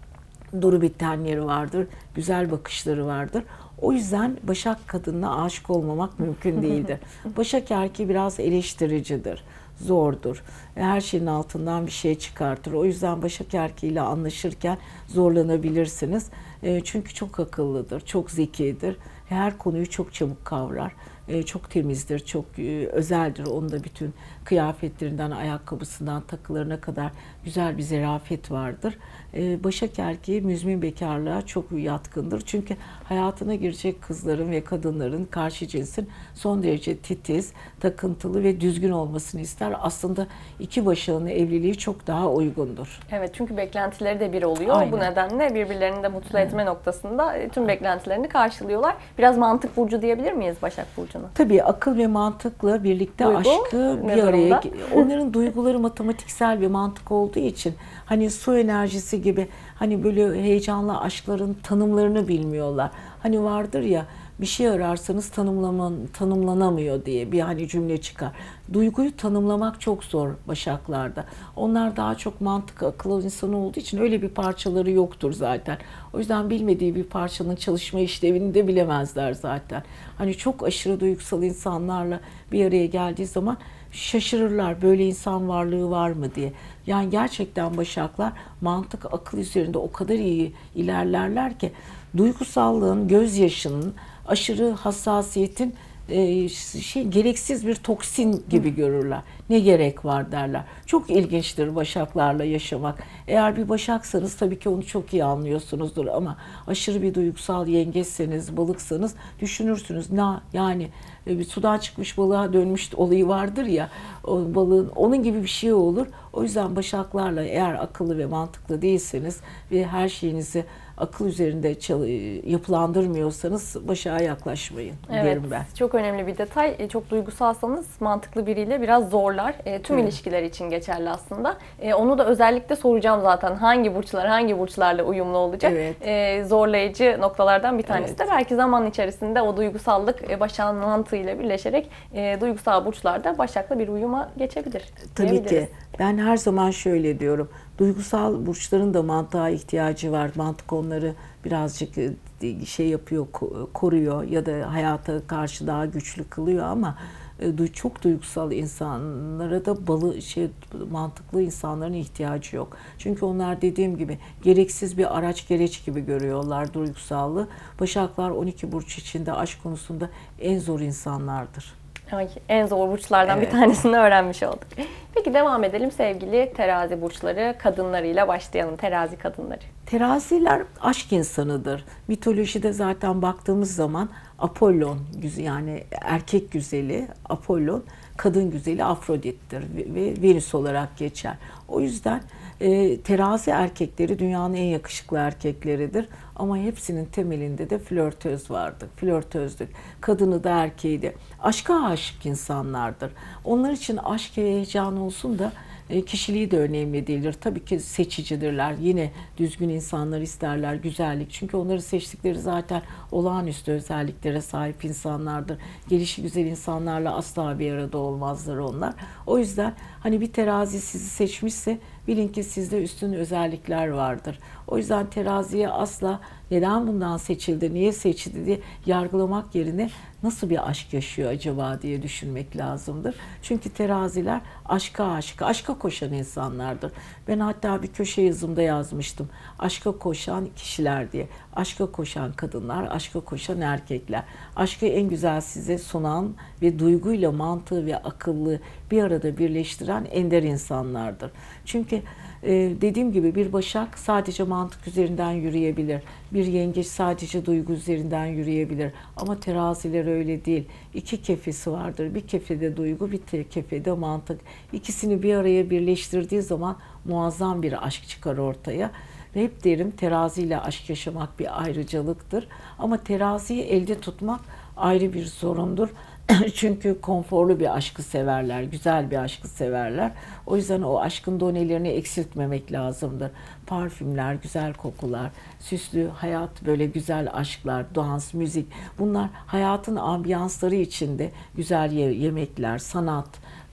Duru bitenleri vardır, güzel bakışları vardır. O yüzden Başak kadınına aşık olmamak mümkün değildir. Başak erkeği biraz eleştiricidir, zordur. Her şeyin altından bir şey çıkartır. O yüzden Başak erkeğiyle anlaşırken zorlanabilirsiniz. Çünkü çok akıllıdır, çok zekidir. Her konuyu çok çabuk kavrar. Çok temizdir, çok özeldir. Onun da bütün kıyafetlerinden, ayakkabısından, takılarına kadar güzel bir zarafet vardır. Başak erkeği müzmin bekarlığa çok yatkındır. Çünkü hayatına girecek kızların ve kadınların, karşı cinsin son derece titiz, takıntılı ve düzgün olmasını ister. Aslında iki Başak'ın evliliği çok daha uygundur. Evet, çünkü beklentileri de bir oluyor. Aynen. Bu nedenle birbirlerini de mutlu etme noktasında tüm beklentilerini karşılıyorlar. Biraz mantık burcu diyebilir miyiz Başak Burcu'na? Tabii akıl ve mantıkla birlikte Duygu aşkı ne bir araya... durumda? Onların duyguları matematiksel bir mantık olduğu için hani su enerjisi gibi hani böyle heyecanlı aşkların tanımlarını bilmiyorlar. Hani vardır ya, bir şey ararsanız tanımlanamıyor diye bir hani cümle çıkar. Duyguyu tanımlamak çok zor Başaklarda. Onlar daha çok mantık, akıl insanı olduğu için öyle bir parçaları yoktur zaten. O yüzden bilmediği bir parçanın çalışma işlevini de bilemezler zaten. Hani çok aşırı duygusal insanlarla bir araya geldiği zaman şaşırırlar, böyle insan varlığı var mı diye. Yani gerçekten Başaklar mantık, akıl üzerinde o kadar iyi ilerlerler ki duygusallığın, gözyaşının, aşırı hassasiyetin gereksiz bir toksin gibi görürler. Ne gerek var derler. Çok ilginçtir Başaklarla yaşamak. Eğer bir Başaksanız tabii ki onu çok iyi anlıyorsunuzdur ama aşırı bir duygusal yengeçseniz, balıksanız düşünürsünüz. Yani bir sudan çıkmış balığa dönmüş olayı vardır ya, o balığın onun gibi bir şey olur. O yüzden Başaklarla eğer akıllı ve mantıklı değilseniz ve her şeyinizi akıl üzerinde yapılandırmıyorsanız Başak'a yaklaşmayın derim ben. Çok önemli bir detay. Çok duygusalsanız mantıklı biriyle biraz zorlar. Tüm ilişkiler için geçerli aslında. Onu da özellikle soracağım zaten. Hangi burçlarla uyumlu olacak? Zorlayıcı noktalardan bir tanesi de belki zaman içerisinde o duygusallık Başak'ın mantığıyla birleşerek duygusal burçlarda Başak'la bir uyuma geçebilir. Tabii ki. Ben her zaman şöyle diyorum. Duygusal burçların da mantığa ihtiyacı var. Mantık onları birazcık koruyor ya da hayata karşı daha güçlü kılıyor ama çok duygusal insanlara da mantıklı insanların ihtiyacı yok. Çünkü onlar dediğim gibi gereksiz bir araç gereç gibi görüyorlar duygusallığı. Başaklar 12 burç içinde aşk konusunda en zor insanlardır. En zor burçlardan bir tanesini öğrenmiş olduk. Peki devam edelim sevgili terazi burçları kadınlarıyla başlayalım. Terazi kadınları. Teraziler aşk insanıdır. Mitolojide zaten baktığımız zaman Apollon, yani erkek güzeli Apollon, kadın güzeli Afrodit'tir ve Venüs olarak geçer. O yüzden terazi erkekleri dünyanın en yakışıklı erkekleridir. Ama hepsinin temelinde de flörtöz vardır. Flörtözlük. Kadını da erkeği de. Aşka aşık insanlardır. Onlar için aşk ve heyecan olsun da kişiliği de önemli değildir. Tabii ki seçicidirler. Yine düzgün insanlar isterler, güzellik. Çünkü onları seçtikleri zaten olağanüstü özelliklere sahip insanlardır. Gelişi güzel insanlarla asla bir arada olmazlar onlar. O yüzden hani bir terazi sizi seçmişse bilin ki sizde üstün özellikler vardır. O yüzden teraziye asla neden bundan seçildi, niye seçildi diye yargılamak yerine nasıl bir aşk yaşıyor acaba diye düşünmek lazımdır. Çünkü teraziler aşka aşık, aşka koşan insanlardır. Ben hatta bir köşe yazımda yazmıştım. Aşka koşan kişiler diye. Aşka koşan kadınlar, aşka koşan erkekler. Aşkı en güzel size sunan ve duyguyla mantığı ve akıllı bir arada birleştiren ender insanlardır. Çünkü dediğim gibi bir Başak sadece mantık üzerinden yürüyebilir. Bir yengeç sadece duygu üzerinden yürüyebilir. Ama teraziler öyle değil. İki kefesi vardır. Bir kefede duygu, bir kefede mantık. İkisini bir araya birleştirdiği zaman muazzam bir aşk çıkar ortaya. Ve hep derim teraziyle aşk yaşamak bir ayrıcalıktır. Ama teraziyi elde tutmak ayrı bir sorundur. Çünkü konforlu bir aşkı severler, güzel bir aşkı severler. O yüzden o aşkın donelerini eksiltmemek lazımdır. Parfümler, güzel kokular, süslü hayat, böyle güzel aşklar, dans, müzik. Bunlar hayatın ambiyansları içinde güzel yemekler, sanat,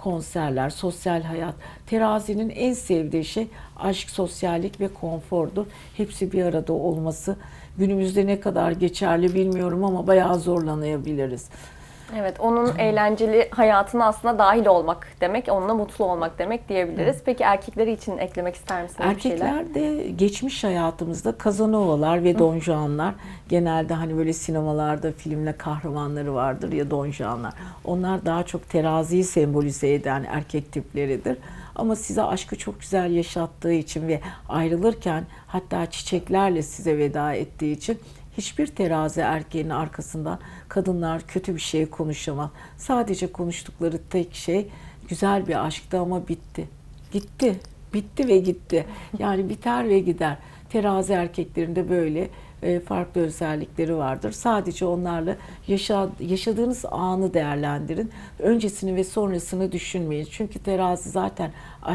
konserler, sosyal hayat. Terazinin en sevdiği şey aşk, sosyallik ve konfordur. Hepsi bir arada olması günümüzde ne kadar geçerli bilmiyorum ama bayağı zorlanabiliriz. Evet, onun eğlenceli hayatına aslında dahil olmak demek, onunla mutlu olmak demek diyebiliriz. Peki erkekleri için eklemek ister misiniz bir şeyler? Erkekler de geçmiş hayatımızda Kazanovalar ve Don Juanlar, genelde hani böyle sinemalarda filmle kahramanları vardır ya, Don Juanlar. Onlar daha çok teraziyi sembolize eden erkek tipleridir. Ama size aşkı çok güzel yaşattığı için ve ayrılırken hatta çiçeklerle size veda ettiği için hiçbir terazi erkeğin arkasından kadınlar kötü bir şey konuşamaz. Sadece konuştukları tek şey güzel bir aşktı ama bitti. Gitti. Bitti ve gitti. Yani biter ve gider. Terazi erkeklerinde böyle farklı özellikleri vardır. Sadece onlarla yaşadığınız anı değerlendirin. Öncesini ve sonrasını düşünmeyin. Çünkü terazi zaten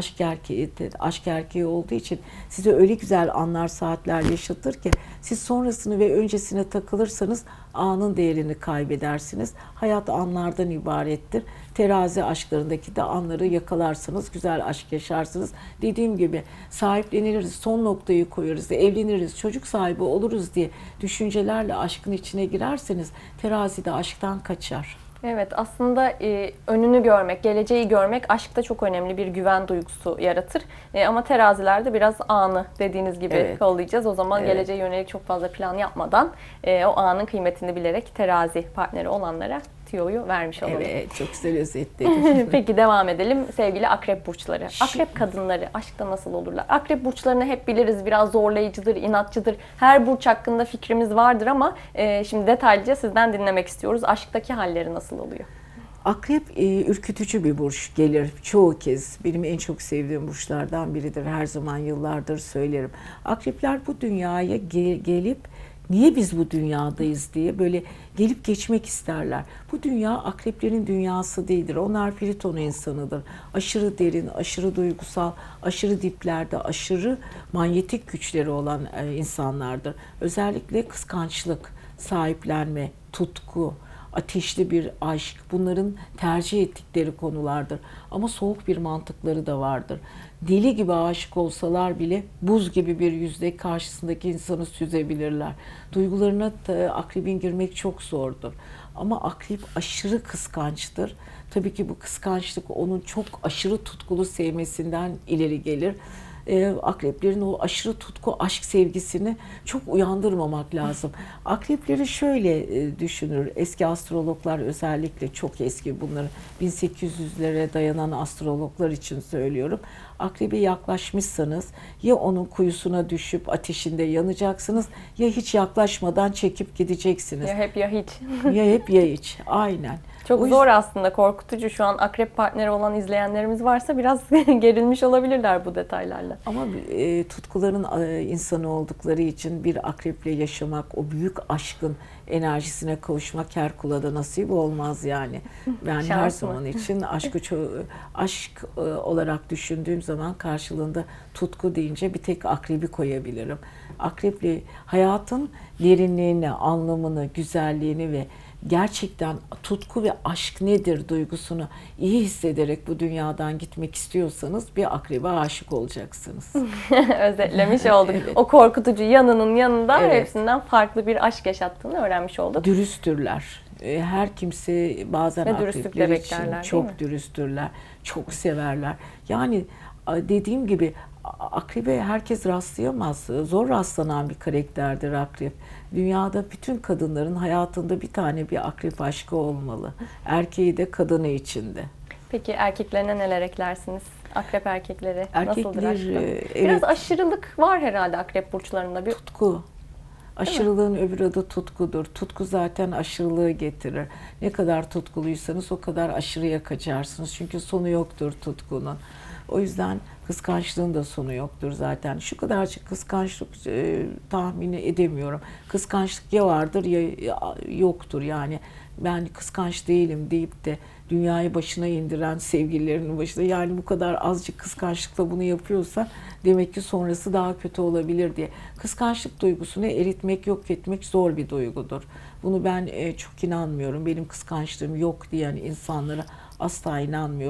aşk erkeği olduğu için size öyle güzel anlar, saatler yaşatır ki siz sonrasını ve öncesine takılırsanız anın değerini kaybedersiniz. Hayat anlardan ibarettir. Terazi aşklarındaki de anları yakalarsanız güzel aşk yaşarsınız. Dediğim gibi sahipleniriz, son noktayı koyarız, evleniriz, çocuk sahibi oluruz diye düşüncelerle aşkın içine girerseniz terazide aşktan kaçar. Evet, aslında önünü görmek, geleceği görmek aşkta çok önemli bir güven duygusu yaratır. Ama terazilerde biraz anı dediğiniz gibi kollayacağız. O zaman geleceğe yönelik çok fazla plan yapmadan o anın kıymetini bilerek terazi partneri olanlara tüyoyu vermiş olalım. Evet, çok güzel özetledin. Peki devam edelim sevgili akrep burçları. Akrep kadınları aşkta nasıl olurlar? Akrep burçlarını hep biliriz, biraz zorlayıcıdır, inatçıdır. Her burç hakkında fikrimiz vardır ama şimdi detaylıca sizden dinlemek istiyoruz. Aşktaki halleri nasıl oluyor? Akrep ürkütücü bir burç gelir çoğu kez. Benim en çok sevdiğim burçlardan biridir. Her zaman yıllardır söylerim. Akrepler bu dünyaya gelip niye biz bu dünyadayız diye böyle gelip geçmek isterler. Bu dünya akreplerin dünyası değildir. Onlar Plüton insanıdır. Aşırı derin, aşırı duygusal, aşırı diplerde, aşırı manyetik güçleri olan insanlardır. Özellikle kıskançlık, sahiplenme, tutku, ateşli bir aşk, bunların tercih ettikleri konulardır. Ama soğuk bir mantıkları da vardır. Deli gibi aşık olsalar bile buz gibi bir yüzde karşısındaki insanı süzebilirler. Duygularına akrebin girmek çok zordur. Ama akrep aşırı kıskançtır. Tabii ki bu kıskançlık onun çok aşırı tutkulu sevmesinden ileri gelir. Akreplerin o aşırı tutku, aşk sevgisini çok uyandırmamak lazım. Akrepleri şöyle düşünür. Eski astrologlar, özellikle çok eski, bunları 1800'lere dayanan astrologlar için söylüyorum. Akrebe yaklaşmışsanız ya onun kuyusuna düşüp ateşinde yanacaksınız ya hiç yaklaşmadan çekip gideceksiniz. Ya hep ya hiç. Ya hep ya hiç. Aynen. Çok zor aslında, korkutucu. Şu an akrep partneri olan izleyenlerimiz varsa biraz gerilmiş olabilirler bu detaylarla. Ama tutkuların insanı oldukları için bir akreple yaşamak, o büyük aşkın enerjisine kavuşmak her kula da nasip olmaz yani. Ben her zaman için aşk olarak düşündüğüm zaman karşılığında tutku deyince bir tek akrebi koyabilirim. Akreple hayatın derinliğini, anlamını, güzelliğini ve gerçekten tutku ve aşk nedir duygusunu iyi hissederek bu dünyadan gitmek istiyorsanız bir akrebe aşık olacaksınız. Özetlemiş olduk. Evet. O korkutucu yanının yanında evet, hepsinden farklı bir aşk yaşattığını öğrenmiş olduk. Dürüsttürler. Her kimse bazen akrepler için çok dürüsttürler, çok severler. Yani dediğim gibi akrebe herkes rastlayamaz. Zor rastlanan bir karakterdir akrep. Dünyada bütün kadınların hayatında bir tane bir akrep aşkı olmalı. Erkeği de kadını içinde. Peki erkeklerine neler eklersiniz? Akrep erkekleri nasıldır aşkta? Evet, biraz aşırılık var herhalde akrep burçlarında. Tutku. Aşırılığın öbür adı tutkudur. Tutku zaten aşırılığı getirir. Ne kadar tutkuluysanız o kadar aşırıya kaçarsınız. Çünkü sonu yoktur tutkunun. O yüzden kıskançlığın da sonu yoktur zaten. Şu kadarcık kıskançlık tahmin edemiyorum. Kıskançlık ya vardır ya yoktur yani. Ben kıskanç değilim deyip de dünyayı başına indiren sevgililerinin başına, yani bu kadar azıcık kıskançlıkla bunu yapıyorsa demek ki sonrası daha kötü olabilir diye. Kıskançlık duygusunu eritmek, yok etmek zor bir duygudur. Bunu ben çok inanmıyorum. Benim kıskançlığım yok diyen insanlara asla inanmıyorum.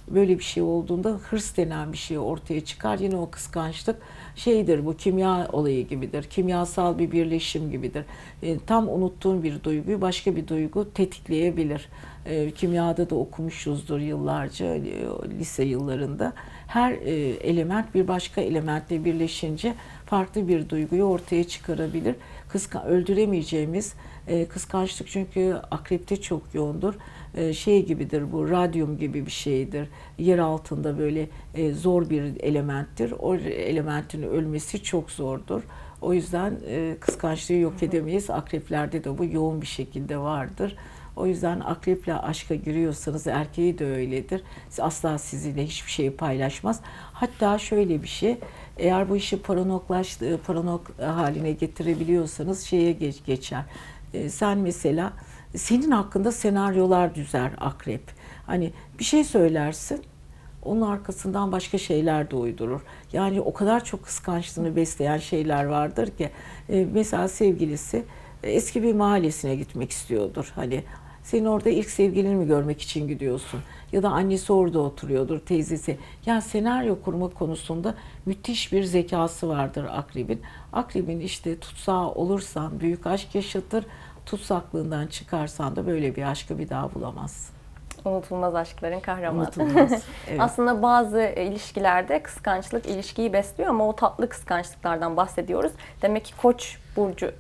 böyle bir şey olduğunda hırs denen bir şey ortaya çıkar. Yine o kıskançlık şeydir, bu kimya olayı gibidir. Kimyasal bir birleşim gibidir. Tam unuttuğun bir duyguyu başka bir duygu tetikleyebilir. Kimyada da okumuşuzdur yıllarca, lise yıllarında. Her element bir başka elementle birleşince farklı bir duyguyu ortaya çıkarabilir. Öldüremeyeceğimiz kıskançlık, çünkü akrepte çok yoğundur. Şey gibidir, bu radyum gibi bir şeydir. Yer altında böyle zor bir elementtir. O elementin ölmesi çok zordur. O yüzden kıskançlığı yok edemeyiz. Akreplerde de bu yoğun bir şekilde vardır. O yüzden akreple aşka giriyorsanız, erkeği de öyledir. Asla sizinle hiçbir şeyi paylaşmaz. Hatta şöyle bir şey, eğer bu işi paranok haline getirebiliyorsanız şeye geçer. Sen mesela, senin hakkında senaryolar düzer akrep. Hani bir şey söylersin, onun arkasından başka şeyler de uydurur. Yani o kadar çok kıskançlığını besleyen şeyler vardır ki. Mesela sevgilisi eski bir mahallesine gitmek istiyordur. Hani senin orada ilk sevgilini mi görmek için gidiyorsun? Ya da annesi orada oturuyordur, teyzesi. Yani senaryo kurma konusunda müthiş bir zekası vardır akrebin. Akrebin işte tutsağı olursan büyük aşk yaşatır. Tutsaklığından çıkarsan da böyle bir aşkı bir daha bulamazsın. Unutulmaz aşkların kahramanı. Unutulmaz. Evet. Aslında bazı ilişkilerde kıskançlık ilişkiyi besliyor ama o tatlı kıskançlıklardan bahsediyoruz. Demek ki Koç burcu,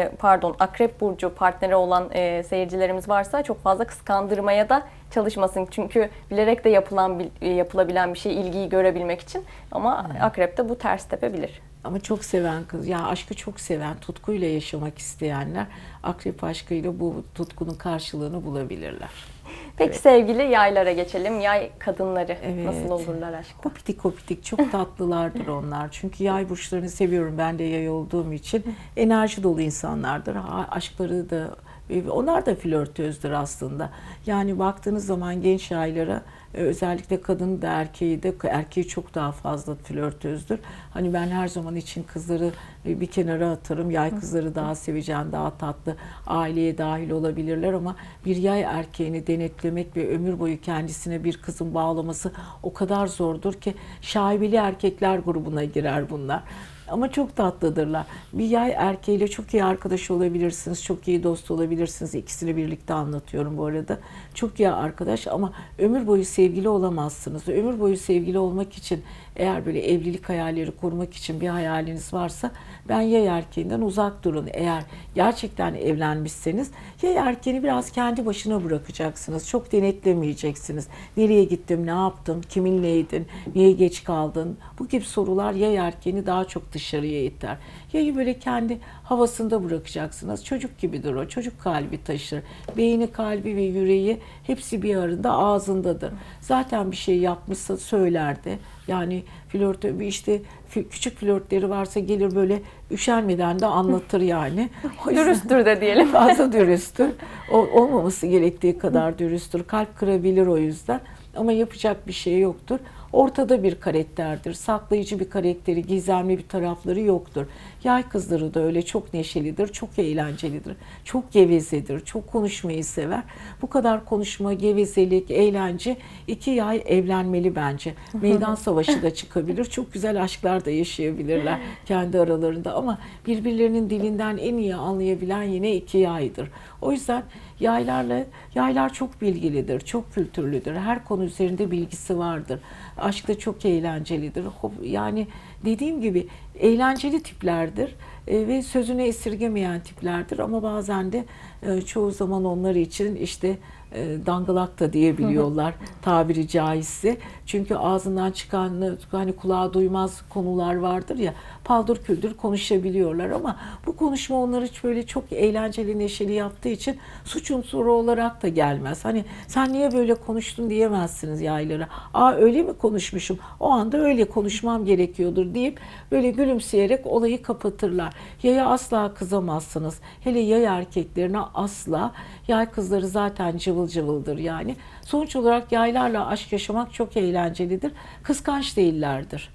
Akrep burcu partneri olan seyircilerimiz varsa çok fazla kıskandırmaya da çalışmasın. Çünkü bilerek de yapılabilen bir şey ilgiyi görebilmek için, ama Akrep'te bu ters tepebilir. Ama çok seven kız, ya aşkı çok seven, tutkuyla yaşamak isteyenler akrep aşkıyla bu tutkunun karşılığını bulabilirler. Peki evet, sevgili yaylara geçelim. Yay kadınları evet, nasıl olurlar aşkta? Kopitik kopitik çok tatlılardır onlar. Çünkü yay burçlarını seviyorum. Ben de yay olduğum için enerji dolu insanlardır. Aşkları da, onlar da flörtözdür aslında. Yani baktığınız zaman genç yaylara, özellikle kadın da erkeği çok daha fazla flörtözdür. Hani ben her zaman için kızları bir kenara atarım. Yay kızları daha sevecen, daha tatlı, aileye dahil olabilirler ama bir yay erkeğini denetlemek ve ömür boyu kendisine bir kızın bağlaması o kadar zordur ki şaibeli erkekler grubuna girer bunlar. Ama çok tatlıdırlar. Bir yay erkeğiyle çok iyi arkadaş olabilirsiniz, çok iyi dost olabilirsiniz. İkisini birlikte anlatıyorum bu arada. Çok iyi arkadaş ama ömür boyu sevgili olamazsınız. Ömür boyu sevgili olmak için, eğer böyle evlilik hayalleri kurmak için bir hayaliniz varsa, ben yay erkeğinden uzak durun. Eğer gerçekten evlenmişseniz yay erkeğini biraz kendi başına bırakacaksınız. Çok denetlemeyeceksiniz. Nereye gittim, ne yaptım, kiminleydin, niye geç kaldın? Bu gibi sorular yay erkeğini daha çok dışarıya iter. Yayı böyle kendi havasında bırakacaksınız. Çocuk gibidir o. Çocuk kalbi taşır. Beyni, kalbi ve yüreği hepsi bir arada, ağzındadır. Zaten bir şey yapmışsa söyler de. Yani işte küçük flörtleri varsa gelir böyle üşenmeden de anlatır yani. Dürüsttür de diyelim. Fazla dürüsttür. Olmaması gerektiği kadar dürüsttür. Kalp kırabilir o yüzden. Ama yapacak bir şey yoktur. Ortada bir karakterdir. Saklayıcı bir karakteri, gizemli bir tarafları yoktur. Yay kızları da öyle, çok neşelidir, çok eğlencelidir, çok gevezedir, çok konuşmayı sever. Bu kadar konuşma, gevezelik, eğlence, iki yay evlenmeli bence. Meydan savaşı da çıkabilir, çok güzel aşklar da yaşayabilirler kendi aralarında ama birbirlerinin dilinden en iyi anlayabilen yine iki yaydır. O yüzden yaylar çok bilgilidir, çok kültürlüdür. Her konu üzerinde bilgisi vardır. Aşk da çok eğlencelidir. Yani dediğim gibi eğlenceli tiplerdir ve sözünü esirgemeyen tiplerdir ama bazen de çoğu zaman onlar için işte dangalak da diyebiliyorlar tabiri caizse. Çünkü ağzından çıkan, hani kulağa duymaz konular vardır ya, paldır küldür konuşabiliyorlar ama bu konuşma onları böyle çok eğlenceli, neşeli yaptığı için suç unsuru olarak da gelmez. Hani sen niye böyle konuştun diyemezsiniz yaylara. Öyle mi konuşmuşum? O anda öyle konuşmam gerekiyordur deyip böyle gülümseyerek olayı kapatırlar. Yaya asla kızamazsınız. Hele yay erkeklerine asla. Yay kızları zaten cıvıl cıvıldır yani. Sonuç olarak yaylarla aşk yaşamak çok eğlencelidir. Kıskanç değillerdir.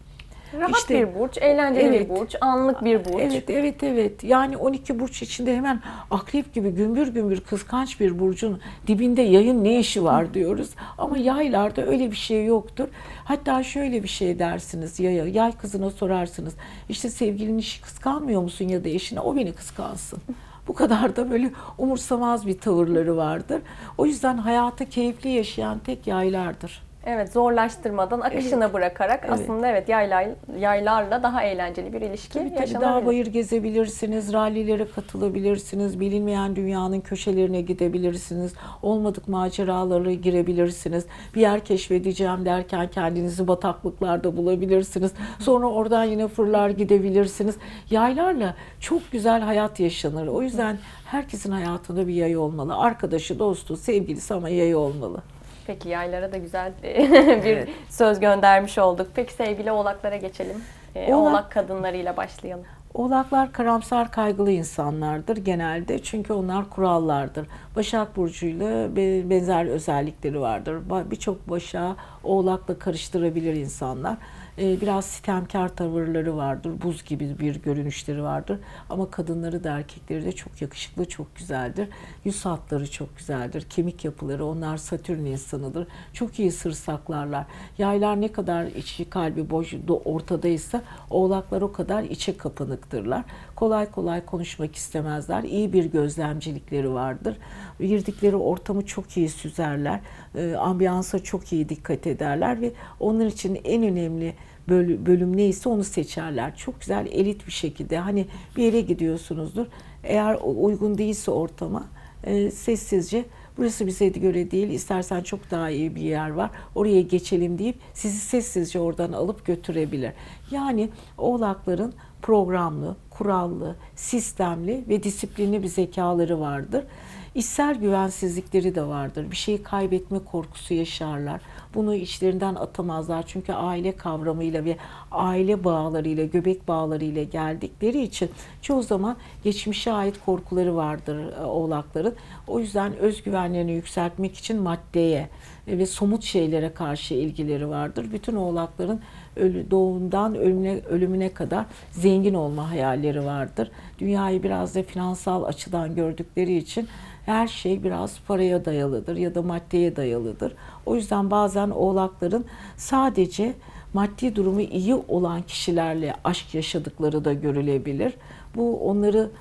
Rahat İşte, bir burç, eğlenceli evet. bir burç, anlık bir burç. Evet. Yani 12 burç içinde hemen akrep gibi gümbür gümbür kıskanç bir burcun dibinde yayın ne işi var diyoruz. Ama yaylarda öyle bir şey yoktur. Hatta şöyle bir şey dersiniz yaya, yay kızına sorarsınız. İşte sevgilinin işi kıskanmıyor musun ya da eşine, o beni kıskansın. Bu kadar da böyle umursamaz bir tavırları vardır. O yüzden hayatı keyifli yaşayan tek yaylardır. Evet, zorlaştırmadan, akışına bırakarak Evet. aslında evet yaylarla daha eğlenceli bir ilişki Tabii dağ yaşanabilir. bayır gezebilirsiniz, rallilere katılabilirsiniz, bilinmeyen dünyanın köşelerine gidebilirsiniz, olmadık maceralara girebilirsiniz, bir yer keşfedeceğim derken kendinizi bataklıklarda bulabilirsiniz, sonra oradan yine fırlar gidebilirsiniz. Yaylarla çok güzel hayat yaşanır. O yüzden herkesin hayatında bir yay olmalı. Arkadaşı, dostu, sevgilisi ama yay olmalı. Peki yaylara da güzel bir Evet. söz göndermiş olduk. Peki sevgili oğlaklara geçelim. Oğlak- Oğlak kadınlarıyla başlayalım. Oğlaklar karamsar, kaygılı insanlardır genelde, çünkü onlar kurallardır. Başak Burcu'yla benzer özellikleri vardır. Birçok Başak'ı Oğlak'la karıştırabilir insanlar. Biraz sitemkar tavırları vardır, buz gibi bir görünüşleri vardır. Ama kadınları da erkekleri de çok yakışıklı, çok güzeldir. Yüz hatları çok güzeldir, kemik yapıları, onlar Satürn insanıdır. Çok iyi sır saklarlar. Yaylar ne kadar içi kalbi boş ortadaysa, Oğlaklar o kadar içe kapanıktırlar. Kolay kolay konuşmak istemezler. İyi bir gözlemcilikleri vardır. Girdikleri ortamı çok iyi süzerler. Ambiyansa çok iyi dikkat ederler ve onun için en önemli bölüm neyse onu seçerler. Çok güzel elit bir şekilde, hani bir yere gidiyorsunuzdur. Eğer uygun değilse ortama, sessizce burası bize göre değil, istersen çok daha iyi bir yer var, oraya geçelim deyip sizi sessizce oradan alıp götürebilir. Yani Oğlakların programlı, kurallı, sistemli ve disiplinli bir zekaları vardır. İçsel güvensizlikleri de vardır. Bir şeyi kaybetme korkusu yaşarlar. Bunu içlerinden atamazlar. Çünkü aile kavramıyla ve aile bağlarıyla, göbek bağlarıyla geldikleri için çoğu zaman geçmişe ait korkuları vardır Oğlakların. O yüzden özgüvenlerini yükseltmek için maddeye ve somut şeylere karşı ilgileri vardır. Bütün Oğlakların doğumdan ölümüne kadar zengin olma hayalleri vardır. Dünyayı biraz da finansal açıdan gördükleri için her şey biraz paraya dayalıdır ya da maddeye dayalıdır. O yüzden bazen Oğlakların sadece maddi durumu iyi olan kişilerle aşk yaşadıkları da görülebilir. Bu onları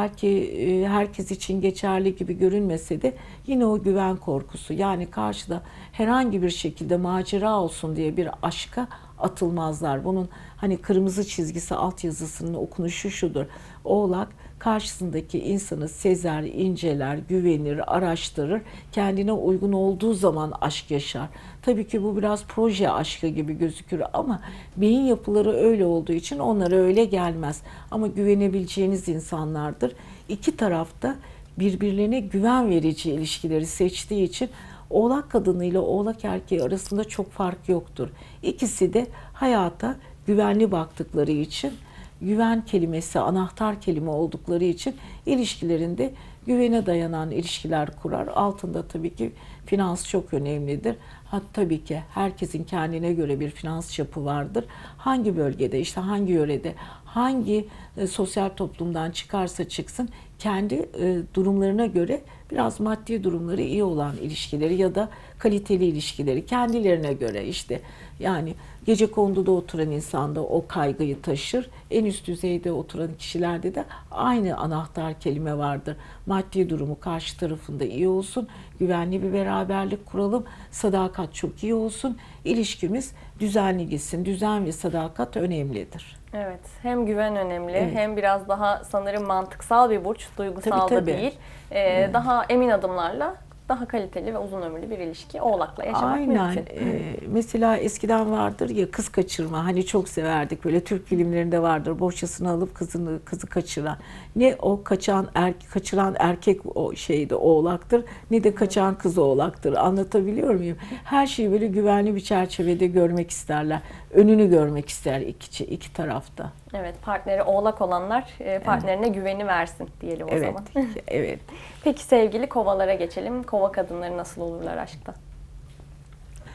belki herkes için geçerli gibi görünmese de yine o güven korkusu, yani karşıda herhangi bir şekilde macera olsun diye bir aşka atılmazlar. Bunun hani kırmızı çizgisi, altyazısının okunuşu şudur: Oğlak karşısındaki insanı sezer, inceler, güvenir, araştırır. Kendine uygun olduğu zaman aşk yaşar. Tabii ki bu biraz proje aşkı gibi gözükür ama beyin yapıları öyle olduğu için onlara öyle gelmez. Ama güvenebileceğiniz insanlardır. İki tarafta birbirlerine güven verici ilişkileri seçtiği için Oğlak kadını ile Oğlak erkeği arasında çok fark yoktur. İkisi de hayata güvenli baktıkları için, güven kelimesi anahtar kelime oldukları için ilişkilerinde güvene dayanan ilişkiler kurar. Altında tabii ki finans çok önemlidir. Tabii ki herkesin kendine göre bir finans çapı vardır. Hangi bölgede, işte hangi yörede, hangi sosyal toplumdan çıkarsa çıksın, kendi durumlarına göre biraz maddi durumları iyi olan ilişkileri ya da kaliteli ilişkileri kendilerine göre, işte yani gecekonduda oturan insan da o kaygıyı taşır. En üst düzeyde oturan kişilerde de aynı anahtar kelime vardır. Maddi durumu karşı tarafında iyi olsun, güvenli bir beraberlik kuralım, sadakat çok iyi olsun, ilişkimiz düzenli gitsin. Düzen ve sadakat önemlidir. Evet, hem güven önemli, Evet. hem biraz daha sanırım mantıksal bir burç, duygusal da Tabii. değil. Daha emin adımlarla daha kaliteli ve uzun ömürlü bir ilişki Oğlak'la yaşamak Aynen. mümkün. Mesela eskiden vardır ya kız kaçırma, hani çok severdik, böyle Türk filmlerinde vardır, bohçasını alıp kızı kaçıran. Ne o kaçıran erkek o şeyde Oğlaktır, ne de kaçan kız Oğlaktır. Anlatabiliyor muyum? Her şeyi böyle güvenli bir çerçevede görmek isterler. Önünü görmek ister iki tarafta. Evet, partneri Oğlak olanlar partnerine güveni versin diyelim o zaman. Evet. Peki sevgili Kovalara geçelim. Kova kadınları nasıl olurlar aşkta?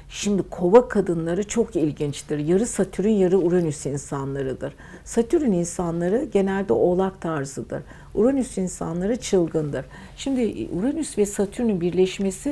Şimdi kova kadınları çok ilginçtir. Yarı Satürn, yarı Uranüs insanlarıdır. Satürn insanları genelde oğlak tarzıdır. Uranüs insanları çılgındır. Şimdi Uranüs ve Satürn'ün birleşmesi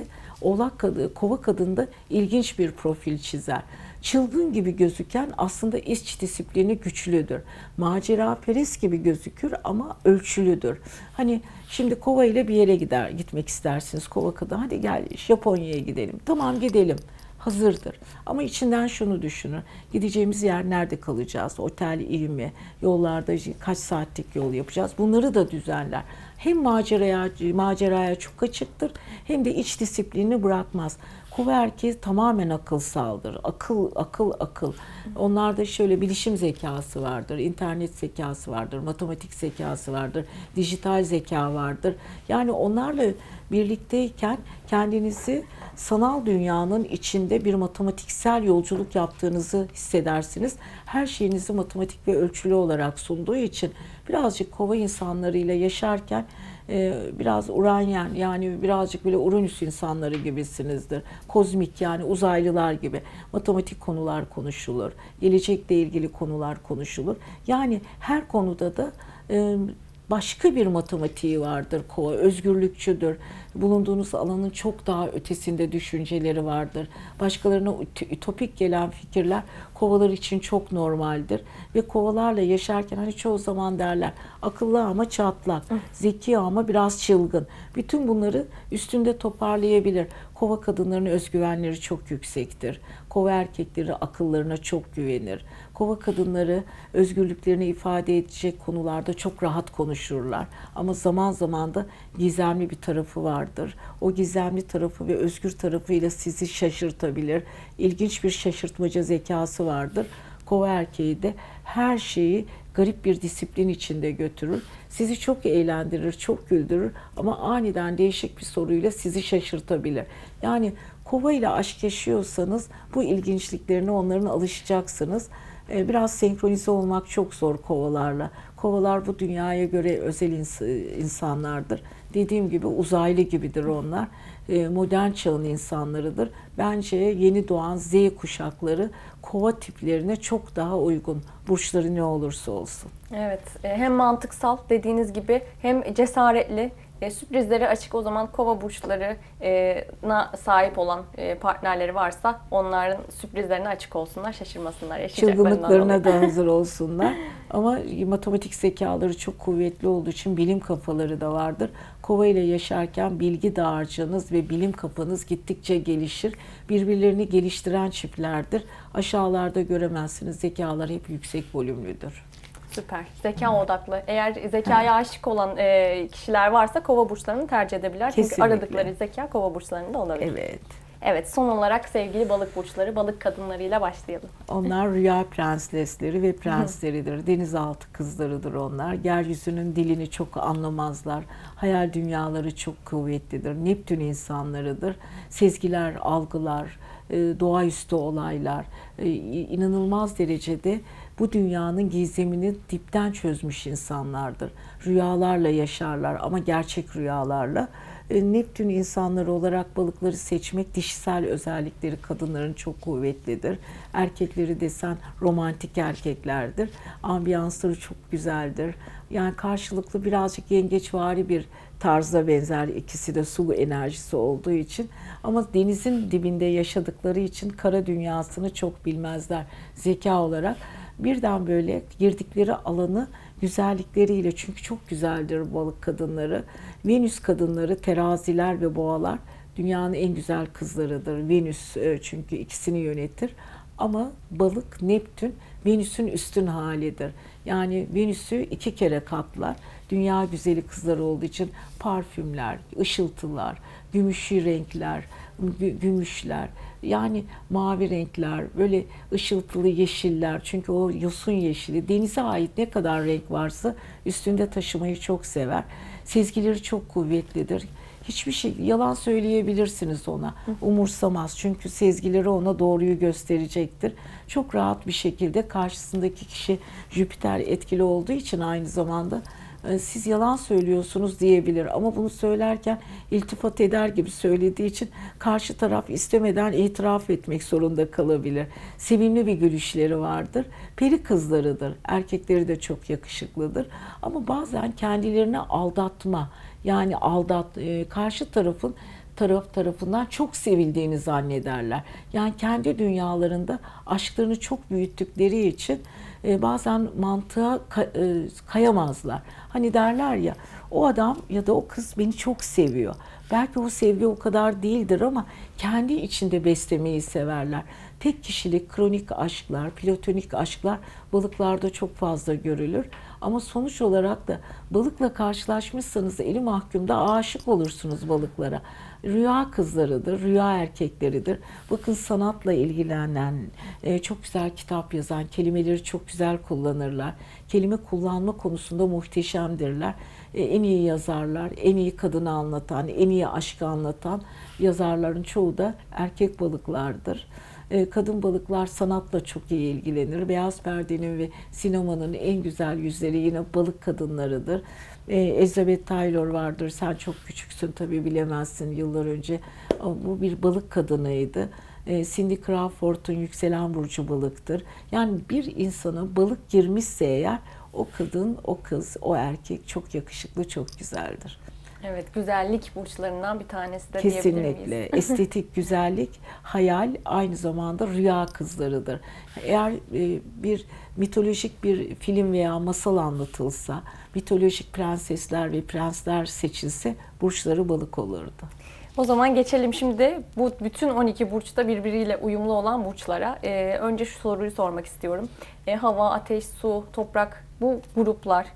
kova kadında ilginç bir profil çizer. Çılgın gibi gözüken aslında iç disiplini güçlüdür. Maceraperest gibi gözükür ama ölçülüdür. Hani şimdi kova ile bir yere gitmek istersiniz, kova kadın. Hadi gel Japonya'ya gidelim. Tamam gidelim. Hazırdır. Ama içinden şunu düşünür. Gideceğimiz yer nerede kalacağız? Otel iyi mi? Yollarda kaç saatlik yol yapacağız? Bunları da düzenler. Hem maceraya çok açıktır hem de iç disiplinini bırakmaz. Kova erkeği tamamen akılsaldır. Akıl. Onlarda şöyle bilişim zekası vardır, internet zekası vardır, matematik zekası vardır, dijital zeka vardır. Yani onlarla birlikteyken kendinizi sanal dünyanın içinde bir matematiksel yolculuk yaptığınızı hissedersiniz. Her şeyinizi matematik ve ölçülü olarak sunduğu için birazcık kova insanlarıyla yaşarken biraz Uranyen, yani birazcık böyle Uranüs insanları gibisinizdir. Kozmik, yani uzaylılar gibi matematik konular konuşulur. Gelecekle ilgili konular konuşulur. Yani her konuda da başka bir matematiği vardır kova. Özgürlükçüdür. Bulunduğunuz alanın çok daha ötesinde düşünceleri vardır. Başkalarına ütopik gelen fikirler kovalar için çok normaldir. Ve kovalarla yaşarken hani çoğu zaman derler akıllı ama çatlak, zeki ama biraz çılgın. Bütün bunları üstünde toparlayabilir. Kova kadınlarının özgüvenleri çok yüksektir. Kova erkekleri akıllarına çok güvenir. Kova kadınları özgürlüklerini ifade edecek konularda çok rahat konuşurlar. Ama zaman zaman da gizemli bir tarafı vardır. O gizemli tarafı ve özgür tarafıyla sizi şaşırtabilir. İlginç bir şaşırtmaca zekası vardır. Kova erkeği de her şeyi garip bir disiplin içinde götürür. Sizi çok eğlendirir, çok güldürür ama aniden değişik bir soruyla sizi şaşırtabilir. Yani kova ile aşk yaşıyorsanız bu ilginçliklerine onların alışacaksınız. Biraz senkronize olmak çok zor kovalarla. Kovalar bu dünyaya göre özel insanlardır. Dediğim gibi uzaylı gibidir onlar. Modern çağın insanlarıdır. Bence yeni doğan Z kuşakları kova tiplerine çok daha uygun. Burçları ne olursa olsun. Evet, hem mantıksal dediğiniz gibi hem cesaretli, sürprizlere açık. O zaman kova burçlarına sahip olan partnerleri varsa onların sürprizlerine açık olsunlar, şaşırmasınlar, yaşayacaklarından Çılgınlıklarına dolayı. da hazır olsunlar. Ama matematik zekaları çok kuvvetli olduğu için bilim kafaları da vardır. Kova ile yaşarken bilgi dağarcığınız ve bilim kafanız gittikçe gelişir. Birbirlerini geliştiren çiftlerdir. Aşağılarda göremezsiniz. Zekalar hep yüksek volümlüdür. Süper. Zeka odaklı. Eğer zekaya aşık olan kişiler varsa kova burçlarını tercih edebilirler. Çünkü Kesinlikle. aradıkları zeka kova burçlarında olabilir. Evet. Evet, son olarak sevgili balık burçları, balık kadınlarıyla başlayalım. Onlar rüya prensesleri ve prensleridir. Denizaltı kızlarıdır onlar. Yeryüzünün dilini çok anlamazlar. Hayal dünyaları çok kuvvetlidir. Neptün insanlarıdır. Sezgiler, algılar, doğaüstü olaylar, inanılmaz derecede bu dünyanın gizemini dipten çözmüş insanlardır. Rüyalarla yaşarlar ama gerçek rüyalarla. Neptün insanları olarak balıkları seçmek, dişisel özellikleri kadınların çok kuvvetlidir. Erkekleri desen romantik erkeklerdir. Ambiyansları çok güzeldir. Yani karşılıklı birazcık yengeçvari bir tarza benzer, ikisi de su enerjisi olduğu için. Ama denizin dibinde yaşadıkları için kara dünyasını çok bilmezler zeka olarak. Birden böyle girdikleri alanı güzellikleriyle, çünkü çok güzeldir balık kadınları. Venüs kadınları, teraziler ve boğalar dünyanın en güzel kızlarıdır. Venüs çünkü ikisini yönetir. Ama balık, Neptün, Venüs'ün üstün halidir. Yani Venüs'ü 2 kere katlar. Dünya güzeli kızlar olduğu için parfümler, ışıltılar, gümüşü renkler, gümüşler, yani mavi renkler, böyle ışıltılı yeşiller. Çünkü o yosun yeşili, denize ait ne kadar renk varsa üstünde taşımayı çok sever. Sezgileri çok kuvvetlidir. Hiçbir şey, yalan söyleyebilirsiniz ona. Umursamaz. Çünkü sezgileri ona doğruyu gösterecektir. Çok rahat bir şekilde karşısındaki kişi Jüpiter etkili olduğu için aynı zamanda siz yalan söylüyorsunuz diyebilir. Ama bunu söylerken iltifat eder gibi söylediği için karşı taraf istemeden itiraf etmek zorunda kalabilir. Sevimli bir gülüşleri vardır. Peri kızlarıdır. Erkekleri de çok yakışıklıdır. Ama bazen kendilerini aldatma, yani karşı tarafından çok sevildiğini zannederler. Yani kendi dünyalarında aşklarını çok büyüttükleri için bazen mantığa kayamazlar. Hani derler ya, o adam ya da o kız beni çok seviyor. Belki o sevgi o kadar değildir ama kendi içinde beslemeyi severler. Tek kişilik kronik aşklar, platonik aşklar balıklarda çok fazla görülür. Ama sonuç olarak da balıkla karşılaşmışsanız eli mahkumda aşık olursunuz balıklara. Rüya kızlarıdır, rüya erkekleridir. Bakın sanatla ilgilenen, çok güzel kitap yazan, kelimeleri çok güzel kullanırlar. Kelime kullanma konusunda muhteşemdirler. En iyi yazarlar, en iyi kadını anlatan, en iyi aşkı anlatan yazarların çoğu da erkek balıklardır. Kadın balıklar sanatla çok iyi ilgilenir. Beyaz perdenin ve sinemanın en güzel yüzleri yine balık kadınlarıdır. Elizabeth Taylor vardır. Sen çok küçüksün tabii, bilemezsin, yıllar önce. Bu bir balık kadınıydı. Cindy Crawford'un yükselen burcu balıktır. Yani bir insana balık girmişse eğer, o kadın, o kız, o erkek çok yakışıklı, çok güzeldir. Evet, güzellik burçlarından bir tanesi de diyebilir miyiz? Kesinlikle. Estetik güzellik, hayal, aynı zamanda rüya kızlarıdır. Eğer bir mitolojik bir film veya masal anlatılsa, mitolojik prensesler ve prensler seçilse burçları balık olurdu. O zaman geçelim şimdi bu bütün 12 burçta birbiriyle uyumlu olan burçlara. Önce şu soruyu sormak istiyorum. Hava, ateş, su, toprak, bu gruplar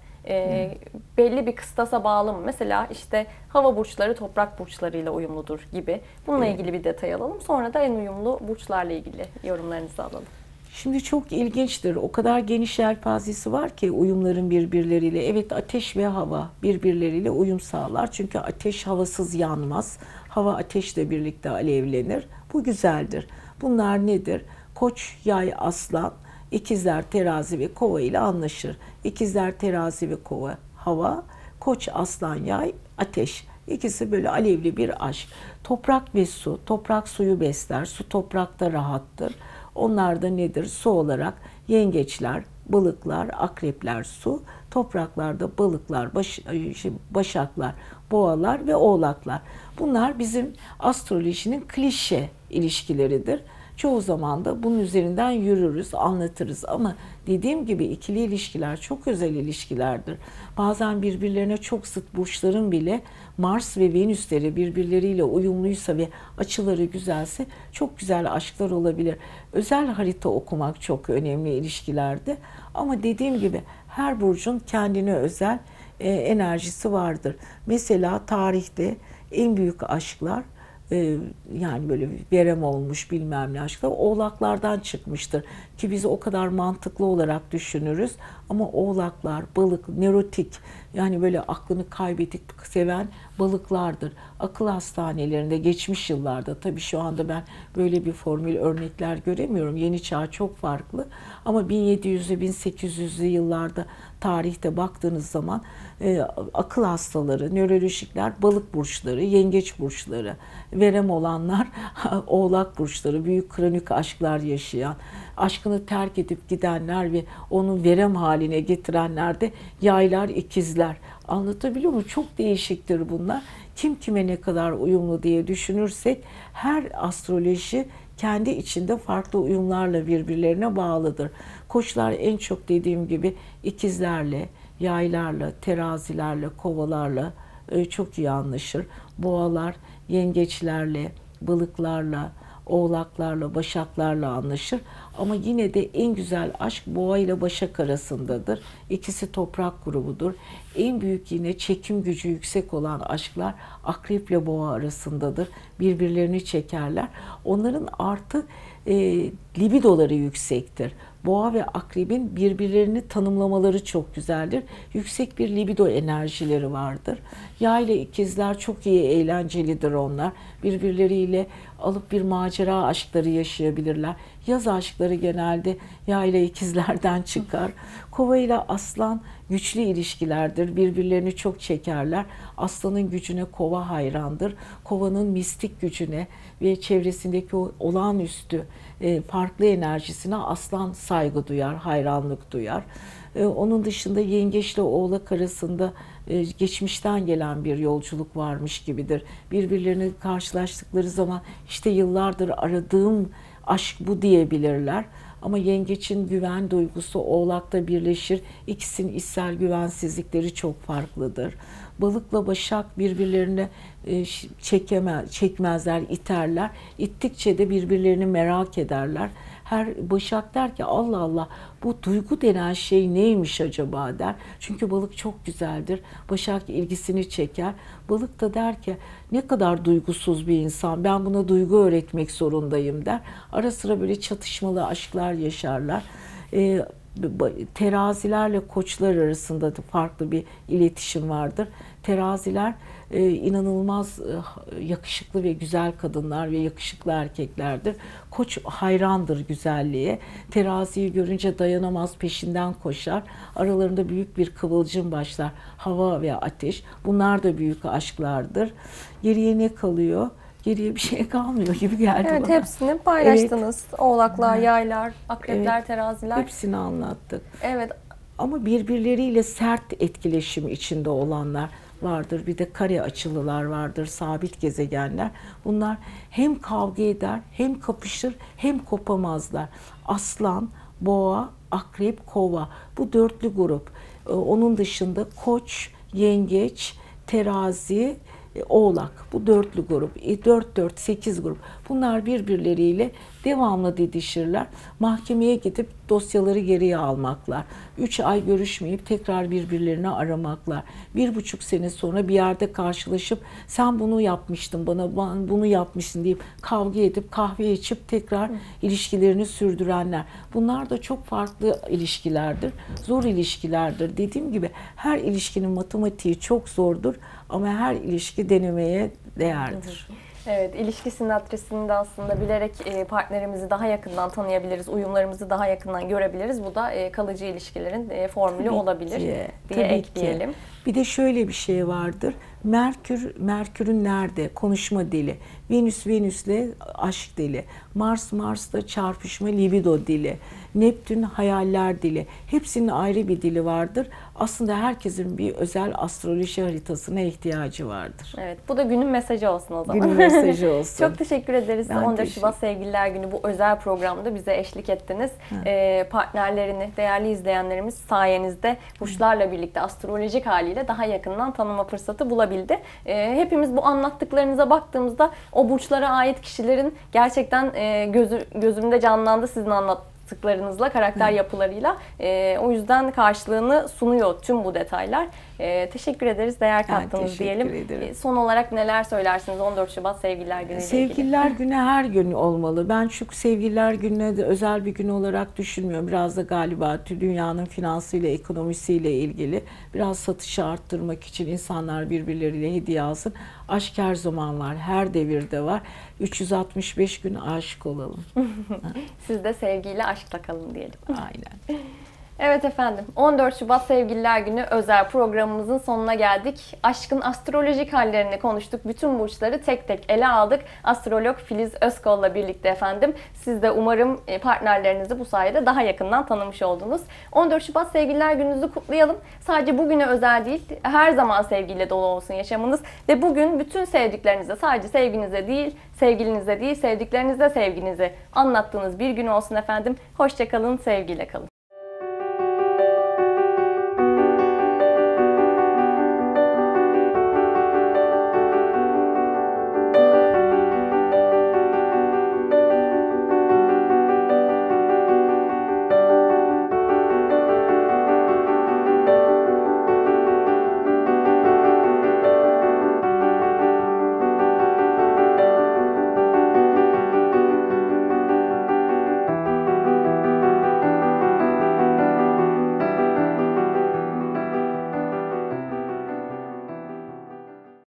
belli bir kıstasa bağlı mı? Mesela işte hava burçları toprak burçlarıyla uyumludur gibi. Bununla ilgili bir detay alalım. Sonra da en uyumlu burçlarla ilgili yorumlarınızı alalım. Şimdi çok ilginçtir. O kadar geniş yelpazesi var ki uyumların birbirleriyle. Evet, ateş ve hava birbirleriyle uyum sağlar. Çünkü ateş havasız yanmaz. Hava ateşle birlikte alevlenir. Bu güzeldir. Bunlar nedir? Koç, yay, aslan, ikizler, terazi ve kova ile anlaşır. İkizler, terazi ve kova hava, koç, aslan, yay, ateş. İkisi böyle alevli bir aşk. Toprak ve su. Toprak suyu besler. Su toprakta rahattır. Onlar da nedir? Su olarak yengeçler, balıklar, akrepler su. Topraklarda balıklar, başaklar, boğalar ve oğlaklar. Bunlar bizim astrolojinin klişe ilişkileridir. Çoğu zaman da bunun üzerinden yürürüz, anlatırız. Ama dediğim gibi ikili ilişkiler çok özel ilişkilerdir. Bazen birbirlerine çok zıt burçların bile Mars ve Venüsleri birbirleriyle uyumluysa ve açıları güzelse çok güzel aşklar olabilir. Özel harita okumak çok önemli ilişkilerde. Ama dediğim gibi her burcun kendine özel enerjisi vardır. Mesela tarihte en büyük aşklar, yani böyle verem olmuş bilmem ne aşklar oğlaklardan çıkmıştır. Ki biz o kadar mantıklı olarak düşünürüz. Ama oğlaklar, balık, nörotik, yani böyle aklını kaybedip seven balıklardır. Akıl hastanelerinde geçmiş yıllarda, tabii şu anda ben böyle bir formül örnekler göremiyorum. Yeni çağ çok farklı. Ama 1700'lü 1800'lü yıllarda tarihte baktığınız zaman akıl hastaları, nörolojikler balık burçları, yengeç burçları, verem olanlar oğlak burçları, büyük kronik aşklar yaşayan, aşkını terk edip gidenler ve onu verem haline getirenler de yaylar, ikizler. Anlatabiliyor muyum? Çok değişiktir bunlar. Kim kime ne kadar uyumlu diye düşünürsek her astroloji kendi içinde farklı uyumlarla birbirlerine bağlıdır. Koçlar en çok dediğim gibi ikizlerle, yaylarla, terazilerle, kovalarla çok iyi anlaşır. Boğalar yengeçlerle, balıklarla, oğlaklarla, başaklarla anlaşır. Ama yine de en güzel aşk boğa ile başak arasındadır. İkisi toprak grubudur. En büyük yine çekim gücü yüksek olan aşklar akrep ile boğa arasındadır. Birbirlerini çekerler. Onların artı libidoları yüksektir. Boğa ve akrebin birbirlerini tanımlamaları çok güzeldir. Yüksek bir libido enerjileri vardır. Yay ile ikizler çok iyi, eğlencelidir onlar. Birbirleriyle alıp bir macera aşkları yaşayabilirler. Yaz aşkları genelde yay ile ikizlerden çıkar. Kova ile aslan güçlü ilişkilerdir. Birbirlerini çok çekerler. Aslanın gücüne kova hayrandır. Kovanın mistik gücüne ve çevresindeki o olağanüstü farklı enerjisine aslan saygı duyar, hayranlık duyar. Onun dışında yengeçle oğlak arasında geçmişten gelen bir yolculuk varmış gibidir. Birbirlerini karşılaştıkları zaman işte yıllardır aradığım aşk bu diyebilirler. Ama yengeçin güven duygusu oğlakta birleşir. İkisinin içsel güvensizlikleri çok farklıdır. Balıkla başak birbirlerine çekmezler, iterler. İttikçe de birbirlerini merak ederler. Her başak der ki Allah Allah bu duygu denen şey neymiş acaba der. Çünkü balık çok güzeldir. Başak ilgisini çeker. Balık da der ki ne kadar duygusuz bir insan, ben buna duygu öğretmek zorundayım der. Ara sıra böyle çatışmalı aşklar yaşarlar. Terazilerle koçlar arasında da farklı bir iletişim vardır. Teraziler inanılmaz yakışıklı ve güzel kadınlar ve yakışıklı erkeklerdir. Koç hayrandır güzelliğe. Teraziyi görünce dayanamaz, peşinden koşar. Aralarında büyük bir kıvılcım başlar. Hava ve ateş. Bunlar da büyük aşklardır. Geriye ne kalıyor? Geriye bir şey kalmıyor gibi geldi Evet, bana. hepsini paylaştınız. Evet. Oğlaklar, yaylar, akrepler, Evet, teraziler. hepsini anlattık. Evet. Ama birbirleriyle sert etkileşim içinde olanlar vardır. Bir de kare açılılar vardır, sabit gezegenler. Bunlar hem kavga eder, hem kapışır, hem kopamazlar. Aslan, boğa, akrep, kova. Bu dörtlü grup. Onun dışında koç, yengeç, terazi, oğlak. Bu dörtlü grup. 4-4-8 grup. Bunlar birbirleriyle devamlı didişirler. Mahkemeye gidip dosyaları geriye almaklar. 3 ay görüşmeyip tekrar birbirlerini aramaklar. 1,5 sene sonra bir yerde karşılaşıp sen bunu yapmıştın bana, bunu yapmışsın deyip kavga edip kahve içip tekrar ilişkilerini sürdürenler. Bunlar da çok farklı ilişkilerdir. Zor ilişkilerdir. Dediğim gibi her ilişkinin matematiği çok zordur ama her ilişki denemeye değerdir. Evet, ilişki sinatrisini de aslında bilerek partnerimizi daha yakından tanıyabiliriz, uyumlarımızı daha yakından görebiliriz. Bu da kalıcı ilişkilerin formülü Tabii olabilir ki, diye tabii ekleyelim. Ki. Bir de şöyle bir şey vardır. Merkür'ün nerede? Konuşma dili. Venüs'le aşk dili. Mars'la çarpışma libido dili. Neptün hayaller dili. Hepsinin ayrı bir dili vardır. Aslında herkesin bir özel astroloji haritasına ihtiyacı vardır. Evet, bu da günün mesajı olsun o zaman. Günün mesajı olsun. Çok teşekkür ederiz. Ben 14 Şubat Sevgililer Günü bu özel programda bize eşlik ettiniz. Partnerlerini, değerli izleyenlerimiz sayenizde burçlarla birlikte astrolojik haliyle daha yakından tanıma fırsatı bulabildi. Hepimiz bu anlattıklarınıza baktığımızda o burçlara ait kişilerin gerçekten gözümde canlandı sizin anlattıklarınızla, karakter yapılarıyla. O yüzden karşılığını sunuyor tüm bu detaylar. Teşekkür ederiz, değer kattınız diyelim. Son olarak neler söylersiniz 14 Şubat Sevgililer Günü ile ilgili? Sevgililer Günü her gün olmalı. Ben çünkü Sevgililer Günü'ne de özel bir gün olarak düşünmüyorum. Biraz da galiba dünyanın finansıyla, ekonomisiyle ilgili. Biraz satışı arttırmak için insanlar birbirleriyle hediye alsın. Aşk her zaman var, her devirde var. 365 gün aşık olalım. Siz de sevgiyle aşkla kalın diyelim. Aynen. Evet efendim, 14 Şubat Sevgililer Günü özel programımızın sonuna geldik. Aşkın astrolojik hallerini konuştuk. Bütün burçları tek tek ele aldık. Astrolog Filiz Özkol'la birlikte efendim. Siz de umarım partnerlerinizi bu sayede daha yakından tanımış oldunuz. 14 Şubat Sevgililer Gününüzü kutlayalım. Sadece bugüne özel değil, her zaman sevgiyle dolu olsun yaşamınız. Ve bugün bütün sevdiklerinize, sadece sevginize değil, sevgilinize değil, sevdiklerinize sevginizi anlattığınız bir gün olsun efendim. Hoşça kalın, sevgiyle kalın.